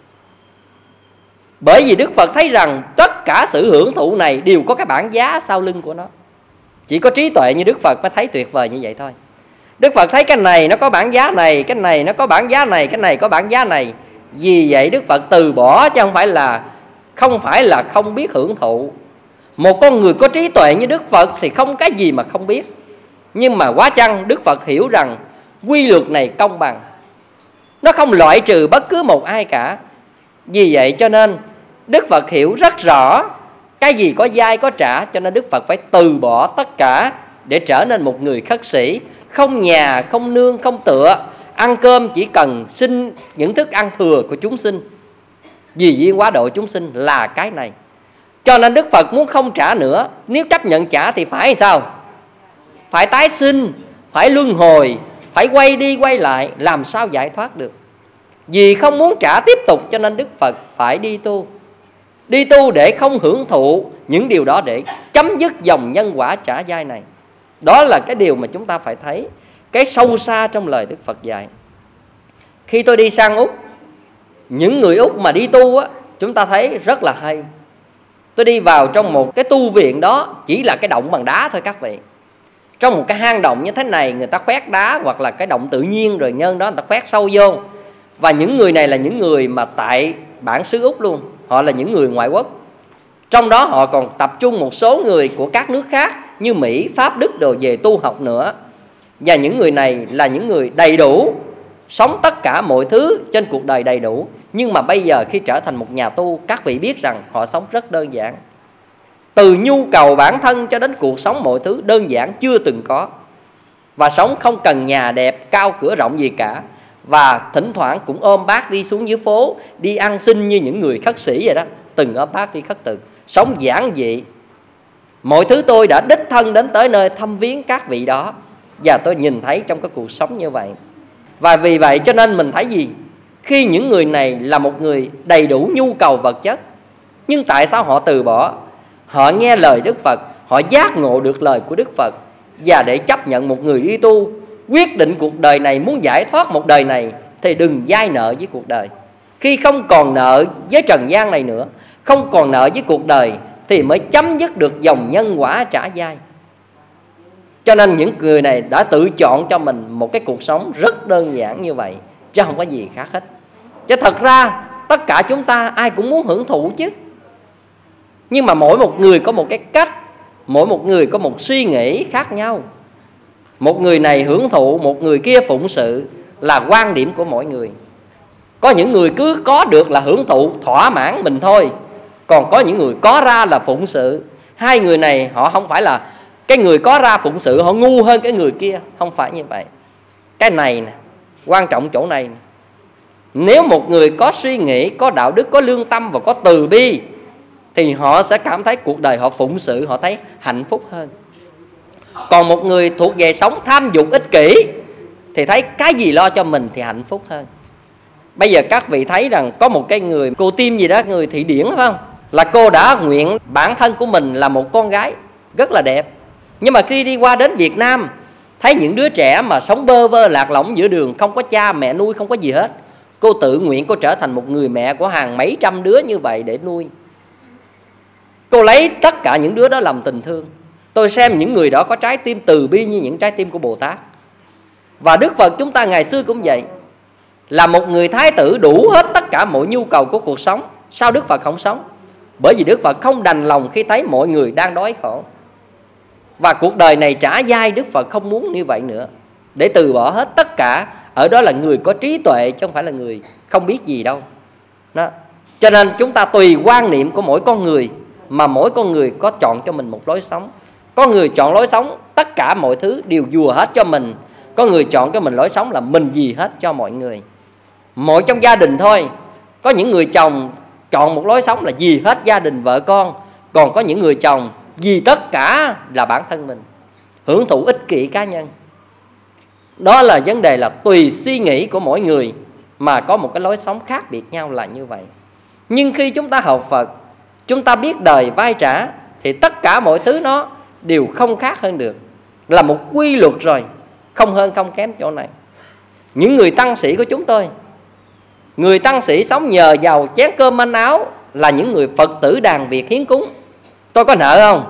Bởi vì Đức Phật thấy rằng tất cả sự hưởng thụ này đều có cái bảng giá sau lưng của nó. Chỉ có trí tuệ như Đức Phật mới thấy tuyệt vời như vậy thôi. Đức Phật thấy cái này nó có bảng giá này, cái này nó có bảng giá này, cái này có bảng giá này. Vì vậy Đức Phật từ bỏ, chứ không phải là không biết hưởng thụ. Một con người có trí tuệ như Đức Phật thì không cái gì mà không biết. Nhưng mà quá chăng Đức Phật hiểu rằng quy luật này công bằng, nó không loại trừ bất cứ một ai cả. Vì vậy cho nên Đức Phật hiểu rất rõ cái gì có dai có trả, cho nên Đức Phật phải từ bỏ tất cả để trở nên một người khất sĩ, không nhà, không nương, không tựa, ăn cơm chỉ cần xin những thức ăn thừa của chúng sinh, vì duyên quá độ chúng sinh là cái này. Cho nên Đức Phật muốn không trả nữa. Nếu chấp nhận trả thì phải sao? Phải tái sinh, phải luân hồi, phải quay đi quay lại, làm sao giải thoát được? Vì không muốn trả tiếp tục cho nên Đức Phật phải đi tu. Đi tu để không hưởng thụ những điều đó, để chấm dứt dòng nhân quả trả dai này. Đó là cái điều mà chúng ta phải thấy cái sâu xa trong lời Đức Phật dạy. Khi tôi đi sang Úc, những người Úc mà đi tu á, chúng ta thấy rất là hay. Tôi đi vào trong một cái tu viện đó, chỉ là cái động bằng đá thôi các vị. Trong một cái hang động như thế này, người ta khoét đá hoặc là cái động tự nhiên rồi nhân đó người ta khoét sâu vô. Và những người này là những người mà tại bản xứ Úc luôn, họ là những người ngoại quốc. Trong đó họ còn tập trung một số người của các nước khác như Mỹ, Pháp, Đức đồ về tu học nữa. Và những người này là những người đầy đủ, sống tất cả mọi thứ trên cuộc đời đầy đủ. Nhưng mà bây giờ khi trở thành một nhà tu, các vị biết rằng họ sống rất đơn giản. Từ nhu cầu bản thân cho đến cuộc sống mọi thứ đơn giản chưa từng có. Và sống không cần nhà đẹp, cao cửa rộng gì cả. Và thỉnh thoảng cũng ôm bát đi xuống dưới phố, đi ăn xin như những người khất sĩ vậy đó. Từng ôm bát đi khất thực, sống giản dị. Mọi thứ tôi đã đích thân đến tới nơi thăm viếng các vị đó, và tôi nhìn thấy trong cái cuộc sống như vậy. Và vì vậy cho nên mình thấy gì? Khi những người này là một người đầy đủ nhu cầu vật chất, nhưng tại sao họ từ bỏ? Họ nghe lời Đức Phật, họ giác ngộ được lời của Đức Phật, và để chấp nhận một người đi tu, quyết định cuộc đời này muốn giải thoát một đời này thì đừng dai nợ với cuộc đời. Khi không còn nợ với trần gian này nữa, không còn nợ với cuộc đời, thì mới chấm dứt được dòng nhân quả trả dai. Cho nên những người này đã tự chọn cho mình một cái cuộc sống rất đơn giản như vậy, chứ không có gì khác hết. Chứ thật ra tất cả chúng ta ai cũng muốn hưởng thụ chứ. Nhưng mà mỗi một người có một cái cách, mỗi một người có một suy nghĩ khác nhau. Một người này hưởng thụ, một người kia phụng sự, là quan điểm của mỗi người. Có những người cứ có được là hưởng thụ, thỏa mãn mình thôi. Còn có những người có ra là phụng sự. Hai người này họ không phải là cái người có ra phụng sự họ ngu hơn cái người kia, không phải như vậy. Cái này nè, quan trọng chỗ này nè. Nếu một người có suy nghĩ, có đạo đức, có lương tâm và có từ bi, thì họ sẽ cảm thấy cuộc đời họ phụng sự, họ thấy hạnh phúc hơn. Còn một người thuộc về sống tham dục ích kỷ thì thấy cái gì lo cho mình thì hạnh phúc hơn. Bây giờ các vị thấy rằng có một cái người, cô Tim gì đó, người Thụy Điển phải không? Là cô đã nguyện bản thân của mình là một con gái rất là đẹp. Nhưng mà khi đi qua đến Việt Nam, thấy những đứa trẻ mà sống bơ vơ lạc lõng giữa đường, không có cha mẹ nuôi, không có gì hết. Cô tự nguyện cô trở thành một người mẹ của hàng mấy trăm đứa như vậy để nuôi. Cô lấy tất cả những đứa đó làm tình thương. Tôi xem những người đó có trái tim từ bi như những trái tim của Bồ Tát. Và Đức Phật chúng ta ngày xưa cũng vậy, là một người thái tử đủ hết tất cả mọi nhu cầu của cuộc sống. Sao Đức Phật không sống? Bởi vì Đức Phật không đành lòng khi thấy mọi người đang đói khổ. Và cuộc đời này trả dai, Đức Phật không muốn như vậy nữa, để từ bỏ hết tất cả. Ở đó là người có trí tuệ, chứ không phải là người không biết gì đâu đó. Cho nên chúng ta tùy quan niệm của mỗi con người mà mỗi con người có chọn cho mình một lối sống. Có người chọn lối sống tất cả mọi thứ đều dùa hết cho mình. Có người chọn cho mình lối sống là mình gì hết cho mọi người. Mỗi trong gia đình thôi, có những người chồng chọn một lối sống là gì hết gia đình vợ con. Còn có những người chồng vì tất cả là bản thân mình, hưởng thụ ích kỷ cá nhân. Đó là vấn đề là tùy suy nghĩ của mỗi người mà có một cái lối sống khác biệt nhau là như vậy. Nhưng khi chúng ta học Phật, chúng ta biết đời vai trả, thì tất cả mọi thứ nó đều không khác hơn được, là một quy luật rồi, không hơn không kém chỗ này. Những người tăng sĩ của chúng tôi, người tăng sĩ sống nhờ vào chén cơm manh áo, là những người Phật tử đàn Việt hiến cúng. Tôi có nợ không?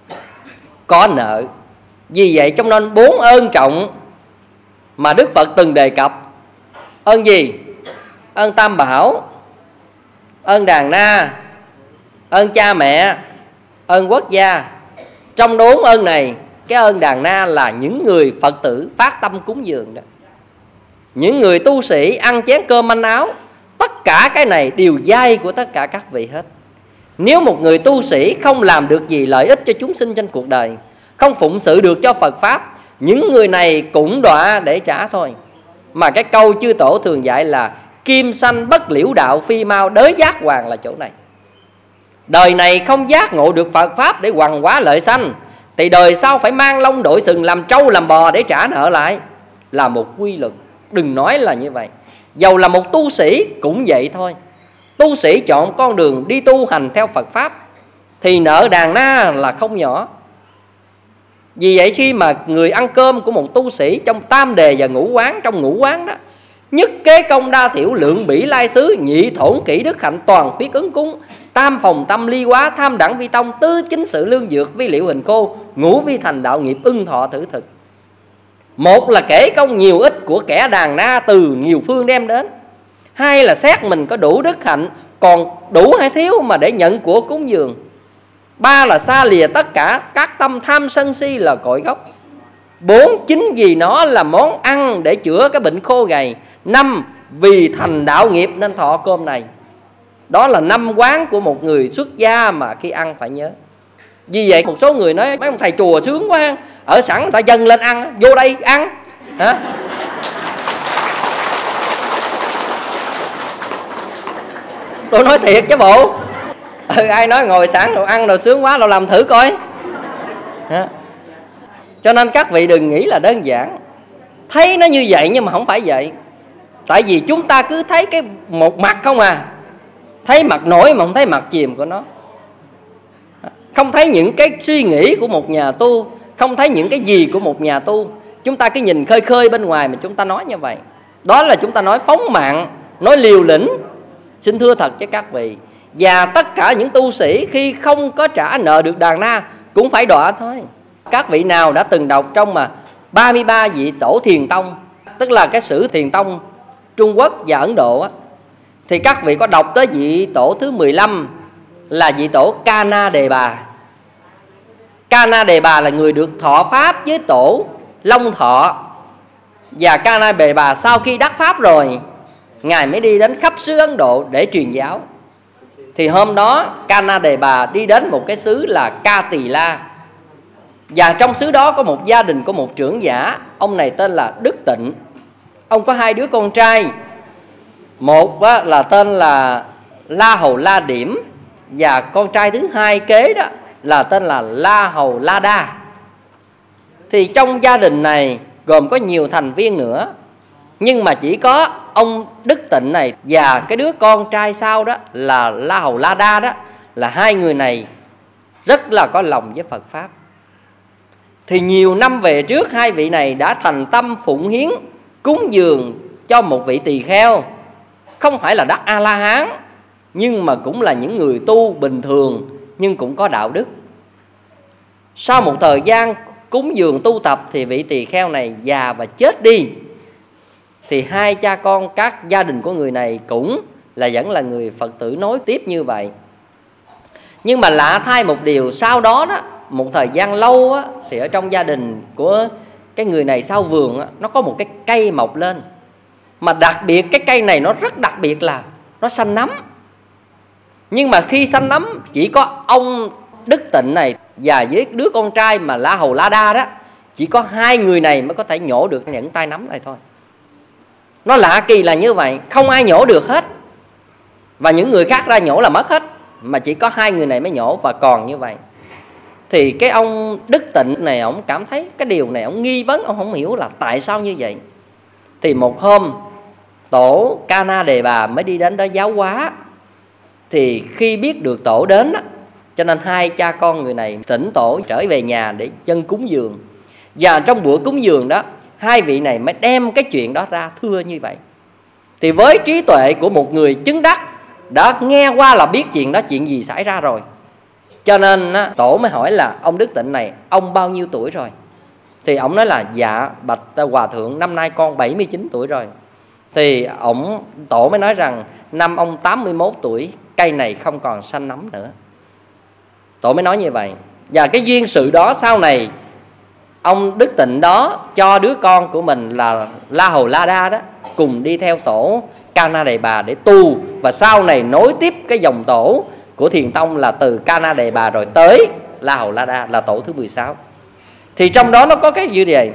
Có nợ. Vì vậy trong nên 4 ơn trọng mà Đức Phật từng đề cập. Ơn gì? Ơn Tam Bảo, ơn Đàn Na, ơn cha mẹ, ơn quốc gia. Trong 4 ơn này, cái ơn Đàn Na là những người Phật tử phát tâm cúng dường đó. Những người tu sĩ ăn chén cơm manh áo, tất cả cái này đều dai của tất cả các vị hết. Nếu một người tu sĩ không làm được gì lợi ích cho chúng sinh trên cuộc đời, không phụng sự được cho Phật Pháp, những người này cũng đọa để trả thôi. Mà cái câu chư tổ thường dạy là kim sanh bất liễu đạo phi mau đới giác hoàng là chỗ này. Đời này không giác ngộ được Phật Pháp để hoằng hóa lợi sanh, thì đời sau phải mang lông đội sừng, làm trâu làm bò để trả nợ lại, là một quy luật. Đừng nói là như vậy. Dầu là một tu sĩ cũng vậy thôi. Tu sĩ chọn con đường đi tu hành theo Phật Pháp thì nợ Đàn Na là không nhỏ. Vì vậy khi mà người ăn cơm của một tu sĩ trong tam đề và ngũ quán, trong ngũ quán đó, nhất kế công đa thiểu, lượng bỉ lai xứ, nhị thổn kỹ đức hạnh, toàn khuyết ứng cúng, tam phòng tâm ly quá, tham đẳng vi tông, tứ chính sự lương dược, vi liệu hình cô, ngũ vi thành đạo nghiệp, ưng thọ thử thực. Một là kể công nhiều ích của kẻ Đàn Na từ nhiều phương đem đến. Hai là xét mình có đủ đức hạnh, còn đủ hay thiếu mà để nhận của cúng dường. Ba là xa lìa tất cả các tâm tham sân si là cội gốc. 4 chính vì nó là món ăn để chữa cái bệnh khô gầy. 5 vì thành đạo nghiệp nên thọ cơm này. Đó là 5 quán của một người xuất gia mà khi ăn phải nhớ. Vì vậy một số người nói mấy ông thầy chùa sướng quá, ở sẵn người ta dâng lên ăn, vô đây ăn hả? Tôi nói thiệt chứ bộ. Ai nói ngồi sẵn rồi ăn rồi sướng quá, rồi làm thử coi hả? Cho nên các vị đừng nghĩ là đơn giản. Thấy nó như vậy nhưng mà không phải vậy. Tại vì chúng ta cứ thấy cái một mặt không à, thấy mặt nổi mà không thấy mặt chìm của nó, không thấy những cái suy nghĩ của một nhà tu, không thấy những cái gì của một nhà tu. Chúng ta cứ nhìn khơi khơi bên ngoài mà chúng ta nói như vậy. Đó là chúng ta nói phóng mạng, nói liều lĩnh. Xin thưa thật với các vị, và tất cả những tu sĩ khi không có trả nợ được Đàn Na cũng phải đọa thôi. Các vị nào đã từng đọc trong mà 33 vị tổ Thiền Tông, tức là cái sử Thiền Tông Trung Quốc và Ấn Độ á, thì các vị có đọc tới vị tổ thứ 15 là vị tổ Ca Na Đề Bà. Ca Na Đề Bà là người được thọ pháp với tổ Long Thọ. Và Ca Na Đề Bà sau khi đắc pháp rồi, Ngài mới đi đến khắp xứ Ấn Độ để truyền giáo. Thì hôm đó Ca Na Đề Bà đi đến một cái xứ là Ca Tỳ La. Và trong xứ đó có một gia đình có một trưởng giả. Ông này tên là Đức Tịnh. Ông có 2 đứa con trai. Một là tên là La Hầu La Điểm, và con trai thứ 2 kế đó là tên là La Hầu La Đa. Thì trong gia đình này gồm có nhiều thành viên nữa, nhưng mà chỉ có ông Đức Tịnh này và cái đứa con trai sau đó là La Hầu La Đa đó, là 2 người này rất là có lòng với Phật Pháp. Thì nhiều năm về trước 2 vị này đã thành tâm phụng hiến cúng dường cho một vị tỳ kheo, không phải là đắc A-la-hán, nhưng mà cũng là những người tu bình thường, nhưng cũng có đạo đức. Sau một thời gian cúng dường tu tập thì vị tỳ kheo này già và chết đi. Thì hai cha con các gia đình của người này cũng vẫn là người Phật tử nối tiếp như vậy. Nhưng mà lạ thay một điều, sau đó đó, một thời gian lâu á, thì ở trong gia đình của cái người này sau vườn á, nó có một cái cây mọc lên. Mà đặc biệt cái cây này nó rất đặc biệt là nó xanh nấm. Nhưng mà khi xanh nấm chỉ có ông Đức Tịnh này và với đứa con trai mà La Hầu La Đa đó, chỉ có hai người này mới có thể nhổ được những tay nấm này thôi. Nó lạ kỳ là như vậy, không ai nhổ được hết. Và những người khác ra nhổ là mất hết, mà chỉ có hai người này mới nhổ và còn như vậy. Thì cái ông Đức Tịnh này, ông cảm thấy cái điều này, ông nghi vấn, ông không hiểu là tại sao như vậy. Thì một hôm tổ Ca Na Đề Bà mới đi đến đó giáo hóa. Thì khi biết được tổ đến đó, cho nên hai cha con người này thỉnh tổ trở về nhà để dâng cúng dường. Và trong bữa cúng dường đó, hai vị này mới đem cái chuyện đó ra thưa như vậy. Thì với trí tuệ của một người chứng đắc, đã nghe qua là biết chuyện đó, chuyện gì xảy ra rồi. Cho nên tổ mới hỏi là ông Đức Tịnh này, ông bao nhiêu tuổi rồi? Thì ông nói là dạ bạch hòa thượng, năm nay con 79 tuổi rồi. Thì tổ mới nói rằng năm ông 81 tuổi, cây này không còn xanh nấm nữa. Tổ mới nói như vậy. Và cái duyên sự đó sau này ông Đức Tịnh đó cho đứa con của mình là La Hầu La Đa đó cùng đi theo tổ Ca Na Đề Bà để tu. Và sau này nối tiếp cái dòng tổ của Thiền Tông là từ Ca Na Đề Bà rồi tới La Hầu La Đa là tổ thứ 16. Thì trong đó nó có cái gì vậy?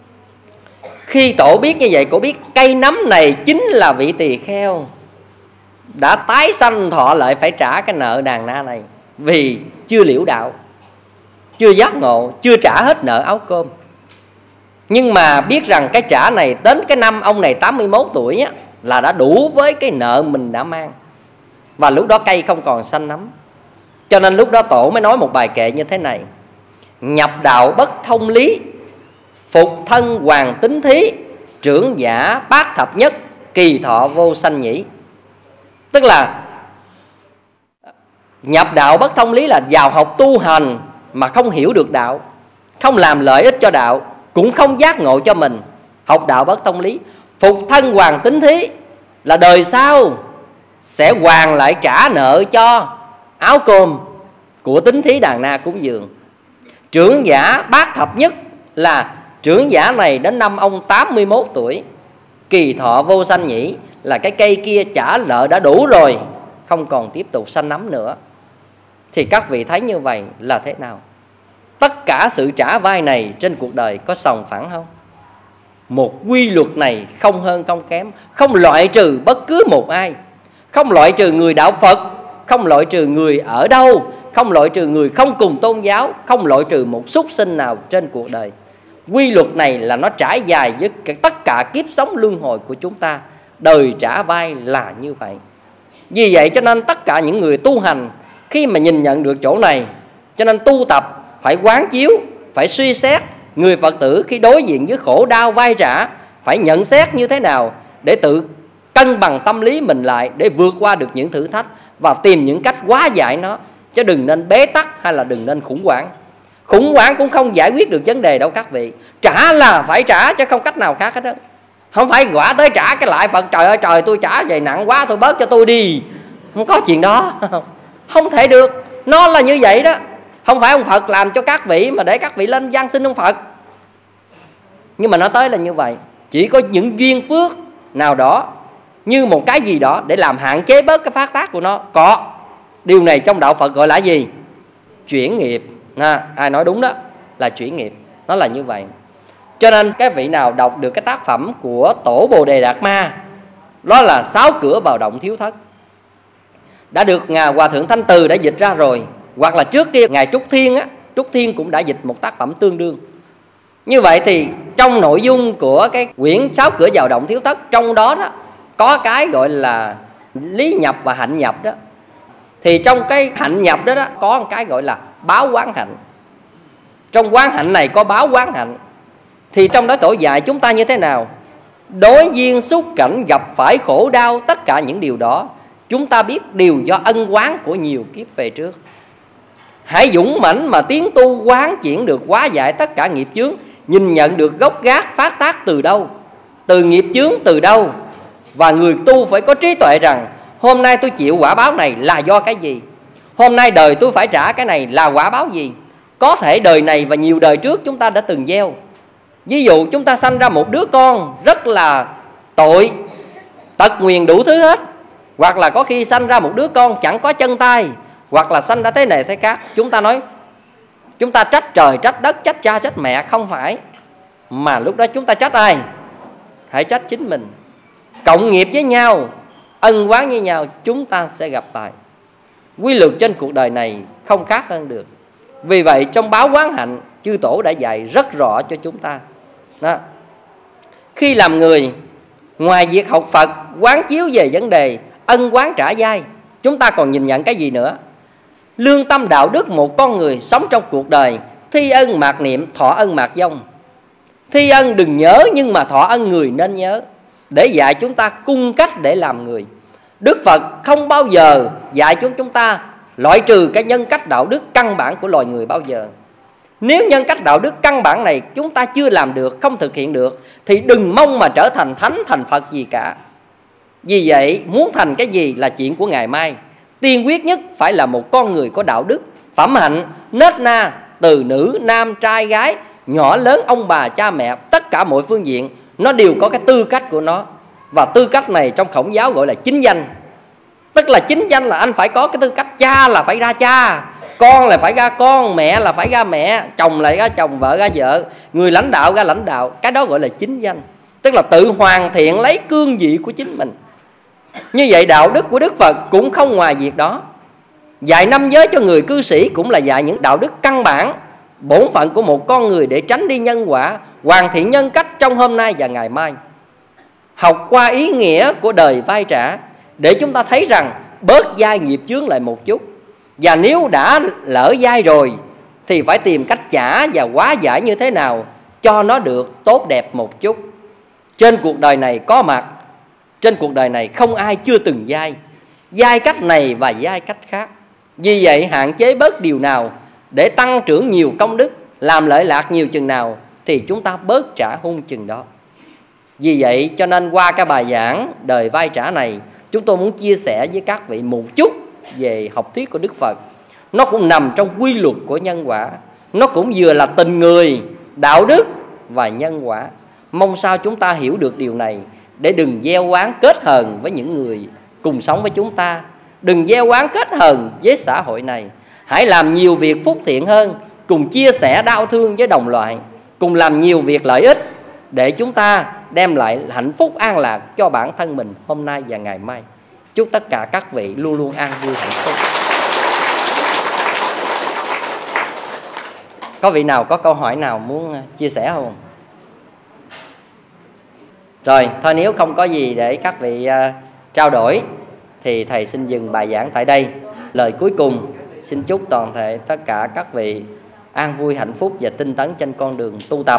Khi tổ biết như vậy, cổ biết cây nấm này chính là vị tỳ kheo đã tái sanh thọ lại phải trả cái nợ đàn na này. Vì chưa liễu đạo, chưa giác ngộ, chưa trả hết nợ áo cơm. Nhưng mà biết rằng cái trả này đến cái năm ông này 81 tuổi á, là đã đủ với cái nợ mình đã mang. Và lúc đó cây không còn xanh nấm. Cho nên lúc đó tổ mới nói một bài kệ như thế này: nhập đạo bất thông lý, phục thân hoàng tính thí, trưởng giả bát thập nhất, kỳ thọ vô sanh nhĩ. Tức là nhập đạo bất thông lý là vào học tu hành mà không hiểu được đạo, không làm lợi ích cho đạo, cũng không giác ngộ cho mình. Học đạo bất thông lý. Phục thân hoàn tính thí là đời sau sẽ hoàn lại trả nợ cho áo cơm của tính thí đàn na cúng dường. Trưởng giả bát thập nhất là trưởng giả này đến năm ông 81 tuổi, kỳ thọ vô sanh nhĩ là cái cây kia trả nợ đã đủ rồi, không còn tiếp tục sanh nấm nữa. Thì các vị thấy như vậy là thế nào? Tất cả sự trả vai này trên cuộc đời có sòng phẳng không? Một quy luật này không hơn không kém, không loại trừ bất cứ một ai, không loại trừ người đạo Phật, không loại trừ người ở đâu, không loại trừ người không cùng tôn giáo, không loại trừ một súc sinh nào trên cuộc đời. Quy luật này là nó trải dài với tất cả kiếp sống luân hồi của chúng ta. Đời trả vai là như vậy. Vì vậy cho nên tất cả những người tu hành khi mà nhìn nhận được chỗ này, cho nên tu tập phải quán chiếu, phải suy xét người Phật tử khi đối diện với khổ đau vai trả phải nhận xét như thế nào để tự cân bằng tâm lý mình lại, để vượt qua được những thử thách và tìm những cách hóa giải nó, chứ đừng nên bế tắc hay là đừng nên khủng hoảng. Khủng hoảng cũng không giải quyết được vấn đề đâu các vị. Trả là phải trả chứ không cách nào khác hết đó. Không phải quả tới trả cái lại Phật, trời ơi trời tôi trả vậy nặng quá tôi bớt cho tôi đi. Không có chuyện đó. Không thể được. Nó là như vậy đó. Không phải ông Phật làm cho các vị mà để các vị lên van xin ông Phật. Nhưng mà nó tới là như vậy. Chỉ có những duyên phước nào đó, như một cái gì đó để làm hạn chế bớt cái phát tác của nó. Có. Điều này trong đạo Phật gọi là gì? Chuyển nghiệp. Ai nói đúng đó, là chuyển nghiệp. Nó là như vậy. Cho nên cái vị nào đọc được cái tác phẩm của Tổ Bồ Đề Đạt Ma, đó là 6 cửa vào động thiếu thất, đã được Ngài Hòa Thượng Thanh Từ đã dịch ra rồi. Hoặc là trước kia Ngài Trúc Thiên á, Trúc Thiên cũng đã dịch một tác phẩm tương đương. Như vậy thì trong nội dung của cái quyển 6 cửa vào động thiếu thất, trong đó đó có cái gọi là lý nhập và hạnh nhập đó. Thì trong cái hạnh nhập đó, có một cái gọi là báo quán hạnh. Trong quán hạnh này có báo quán hạnh. Thì trong đó tổ dạy chúng ta như thế nào? Đối duyên xúc cảnh gặp phải khổ đau, tất cả những điều đó chúng ta biết đều do ân oán của nhiều kiếp về trước. Hãy dũng mãnh mà tiến tu, quán chuyển được hóa giải tất cả nghiệp chướng, nhìn nhận được gốc gác phát tác từ đâu, từ nghiệp chướng từ đâu. Và người tu phải có trí tuệ rằng hôm nay tôi chịu quả báo này là do cái gì, hôm nay đời tôi phải trả cái này là quả báo gì. Có thể đời này và nhiều đời trước chúng ta đã từng gieo. Ví dụ chúng ta sanh ra một đứa con rất là tội, tật nguyền đủ thứ hết. Hoặc là có khi sanh ra một đứa con chẳng có chân tay, hoặc là sanh ra thế này thế khác. Chúng ta nói chúng ta trách trời, trách đất, trách cha, trách mẹ. Không phải. Mà lúc đó chúng ta trách ai? Hãy trách chính mình. Cộng nghiệp với nhau, ân oán với nhau, chúng ta sẽ gặp tài. Quy luật trên cuộc đời này không khác hơn được. Vì vậy trong báo quán hạnh, chư tổ đã dạy rất rõ cho chúng ta đó. Khi làm người, ngoài việc học Phật, quán chiếu về vấn đề ân oán trả dai, chúng ta còn nhìn nhận cái gì nữa? Lương tâm đạo đức một con người sống trong cuộc đời, thi ân mạt niệm, thọ ân mạt vong. Thi ân đừng nhớ, nhưng mà thọ ân người nên nhớ, để dạy chúng ta cung cách để làm người. Đức Phật không bao giờ dạy chúng ta loại trừ cái nhân cách đạo đức căn bản của loài người bao giờ. Nếu nhân cách đạo đức căn bản này chúng ta chưa làm được, không thực hiện được, thì đừng mong mà trở thành thánh thành Phật gì cả. Vì vậy muốn thành cái gì là chuyện của ngày mai. Tiên quyết nhất phải là một con người có đạo đức, phẩm hạnh, nết na, từ nữ, nam, trai, gái, nhỏ lớn, ông bà, cha mẹ, tất cả mọi phương diện nó đều có cái tư cách của nó. Và tư cách này trong Khổng giáo gọi là chính danh. Tức là chính danh là anh phải có cái tư cách. Cha là phải ra cha, con là phải ra con, mẹ là phải ra mẹ, chồng là ra chồng, vợ ra vợ, người lãnh đạo ra lãnh đạo. Cái đó gọi là chính danh. Tức là tự hoàn thiện lấy cương vị của chính mình. Như vậy đạo đức của Đức Phật cũng không ngoài việc đó. Dạy 5 giới cho người cư sĩ cũng là dạy những đạo đức căn bản, bổn phận của một con người để tránh đi nhân quả, hoàn thiện nhân cách trong hôm nay và ngày mai. Học qua ý nghĩa của đời vay trả để chúng ta thấy rằng bớt dai nghiệp chướng lại một chút. Và nếu đã lỡ dai rồi thì phải tìm cách trả và hóa giải như thế nào cho nó được tốt đẹp một chút. Trên cuộc đời này có mặt, trên cuộc đời này không ai chưa từng dai. Dai cách này và dai cách khác. Vì vậy hạn chế bớt điều nào để tăng trưởng nhiều công đức, làm lợi lạc nhiều chừng nào thì chúng ta bớt trả hung chừng đó. Vì vậy cho nên qua cái bài giảng đời vay trả này, chúng tôi muốn chia sẻ với các vị một chút về học thuyết của Đức Phật. Nó cũng nằm trong quy luật của nhân quả. Nó cũng vừa là tình người, đạo đức và nhân quả. Mong sao chúng ta hiểu được điều này để đừng gieo oán kết hờn với những người cùng sống với chúng ta. Đừng gieo oán kết hờn với xã hội này. Hãy làm nhiều việc phúc thiện hơn, cùng chia sẻ đau thương với đồng loại, cùng làm nhiều việc lợi ích để chúng ta đem lại hạnh phúc an lạc cho bản thân mình hôm nay và ngày mai. Chúc tất cả các vị luôn luôn an vui hạnh phúc. Có vị nào có câu hỏi nào muốn chia sẻ không? Rồi, thôi nếu không có gì để các vị trao đổi thì thầy xin dừng bài giảng tại đây. Lời cuối cùng xin chúc toàn thể tất cả các vị an vui hạnh phúc và tinh tấn trên con đường tu tập.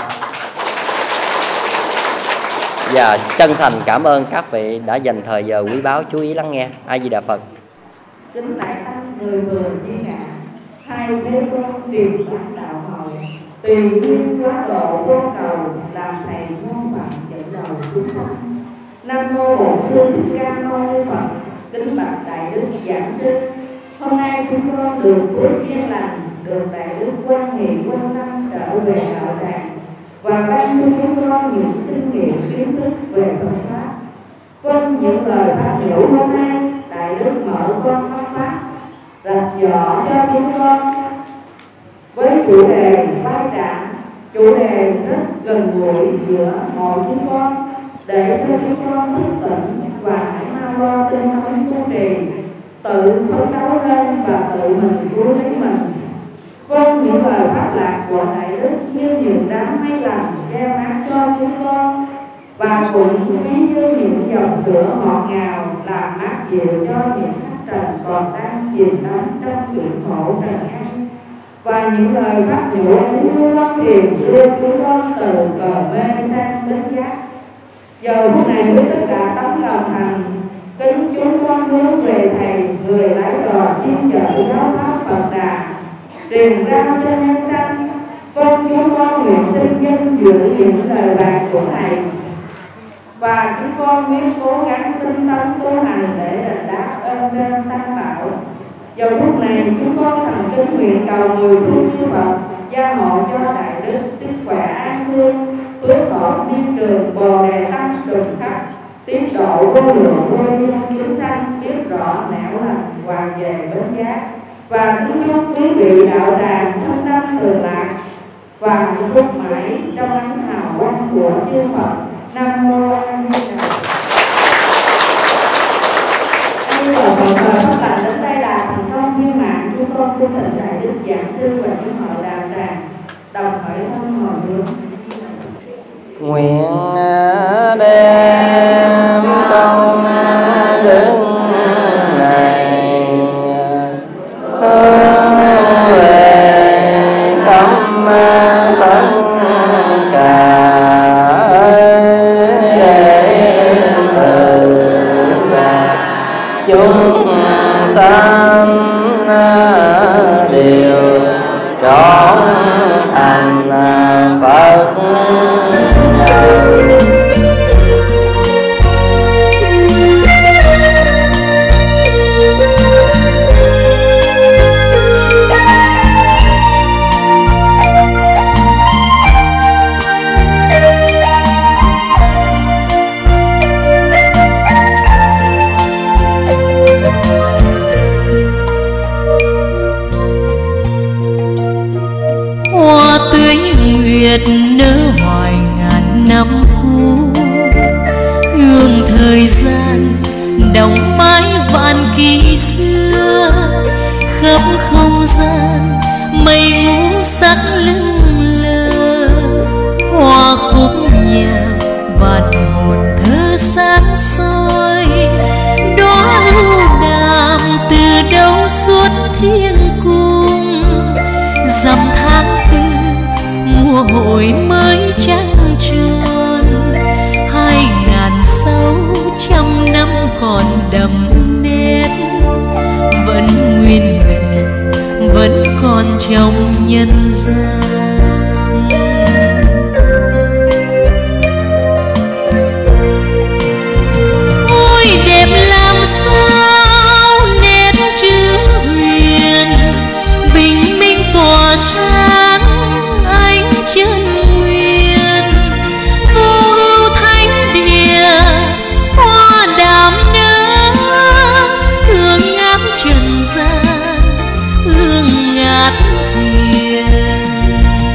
Và chân thành cảm ơn các vị đã dành thời giờ quý báu chú ý lắng nghe. A Di Đà Phật. Kính lạy anh người vừa như ngạ, hai thế con truyền bản đạo hầu, tùy duyên quá độ vô cầu, làm thầy môn Phật dẫn đầu chúng sanh. Nam mô Bổn Sư Thích Ca Mâu Ni Phật. Kính bạch đại đức giảng sư, hôm nay chúng con được phước duyên lành, được đại đức quan hệ quan tâm trở về đạo tràng và ban cho chúng con những kinh nghiệm kiến thức về Phật pháp. Vâng, những lời phát biểu hôm nay đại đức mở con mắt pháp, rạch rõ cho chúng con với chủ đề vai trạm, chủ đề rất gần gũi giữa mọi chúng con, để cho chúng con thức tỉnh và hãy mau lo tinh tấn tu trì, tự phấn đấu lên và tự mình cứu lấy mình. Vâng, những lời pháp lạc của đại đức như những đám mây lành gieo mát cho chúng con, và cũng ví như những dòng sữa ngọt ngào làm mát dịu cho những khách trần còn đang chìm đắm trong biển khổ trần gian. Và những lời phát nhủ ấy luôn tìm đưa chúng con từ cờ mê sang bến giác. Giờ phút này với tất cả tấm lòng thành kính chúng con hướng về thầy, người lái đò chuyên chở giáo pháp Phật Đà, truyền rao cho nhân sanh. Vâng, chúng con nguyện xin dân dự những lời bàn của thầy, và chúng con nguyện cố gắng tinh tấn tu hành để đền đáp ơn trên tam bảo. Vào lúc này chúng con thành kính nguyện cầu mười phương chư Phật gia hộ cho đại đức sức khỏe an vui, phước thọ niên trường, bồ đề tâm trùng khắp, tiếp độ vô lượng vô nhân cứu sanh, biết rõ nẻo lành hoàn về bến giác. Và kính chúc quý vị đạo tràng thân tâm thường lạc và hạnh phúc mãi trong ánh hào quang của chư Phật. Nam mô A Di Đà Phật. Bây giờ phần pháp lành đến đây là thành công viên mãn. Chúng con cung thỉnh đại đức giảng sư và chúng hội đạo tràng đồng khởi thân hồi hướng. Nguyện đem công đức này hướng về tâm tất cả đệ tử và chúng sanh đều trọn thành Phật. Nở hoài ngàn năm cũ, hương thời gian đọng mãi vạn kỷ xưa, khắp không gian mây ngũ sắc lững lờ, hoa khúc nhạc vạn hồn thơ sáng soi, đóa ưu đàm từ đâu suốt thiên cung, dằm tháng tư mùa hội mới trăng tròn, 2600 năm còn đậm nét, vẫn nguyên vẹn, vẫn còn trong nhân gian. Ôi đẹp làm sao nét chữ huyền, bình minh tỏa sáng ánh chân nguyên, vô ưu thánh địa hoa đàm nở, hương ngát trần gian, hương ngát thiền.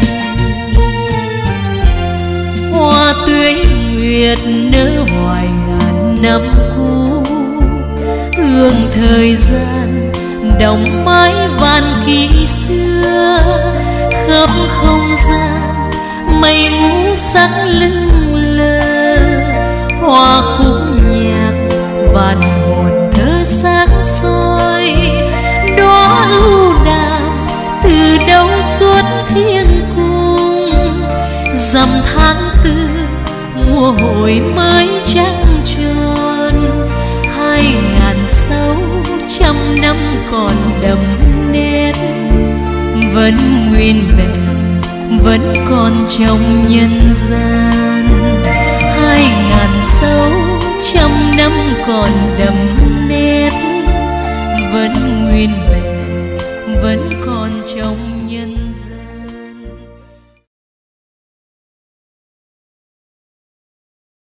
Hoa tuế nguyệt nở hoài ngàn năm cũ, hương thời gian đọng mãi vạn kỷ xưa, khắp không gian mây ngũ sắc lững lờ, hoa khúc nhạc vạn hồn thơ sáng soi, đóa ưu đàm từ đâu suốt thiên cung, dằm tháng tư mùa hội mới trăng tròn, 2600 năm còn đậm nét, vẫn nguyên vẹn, vẫn còn trong nhân gian. 2600 năm còn đậm nét, vẫn nguyên vẹn, vẫn còn trong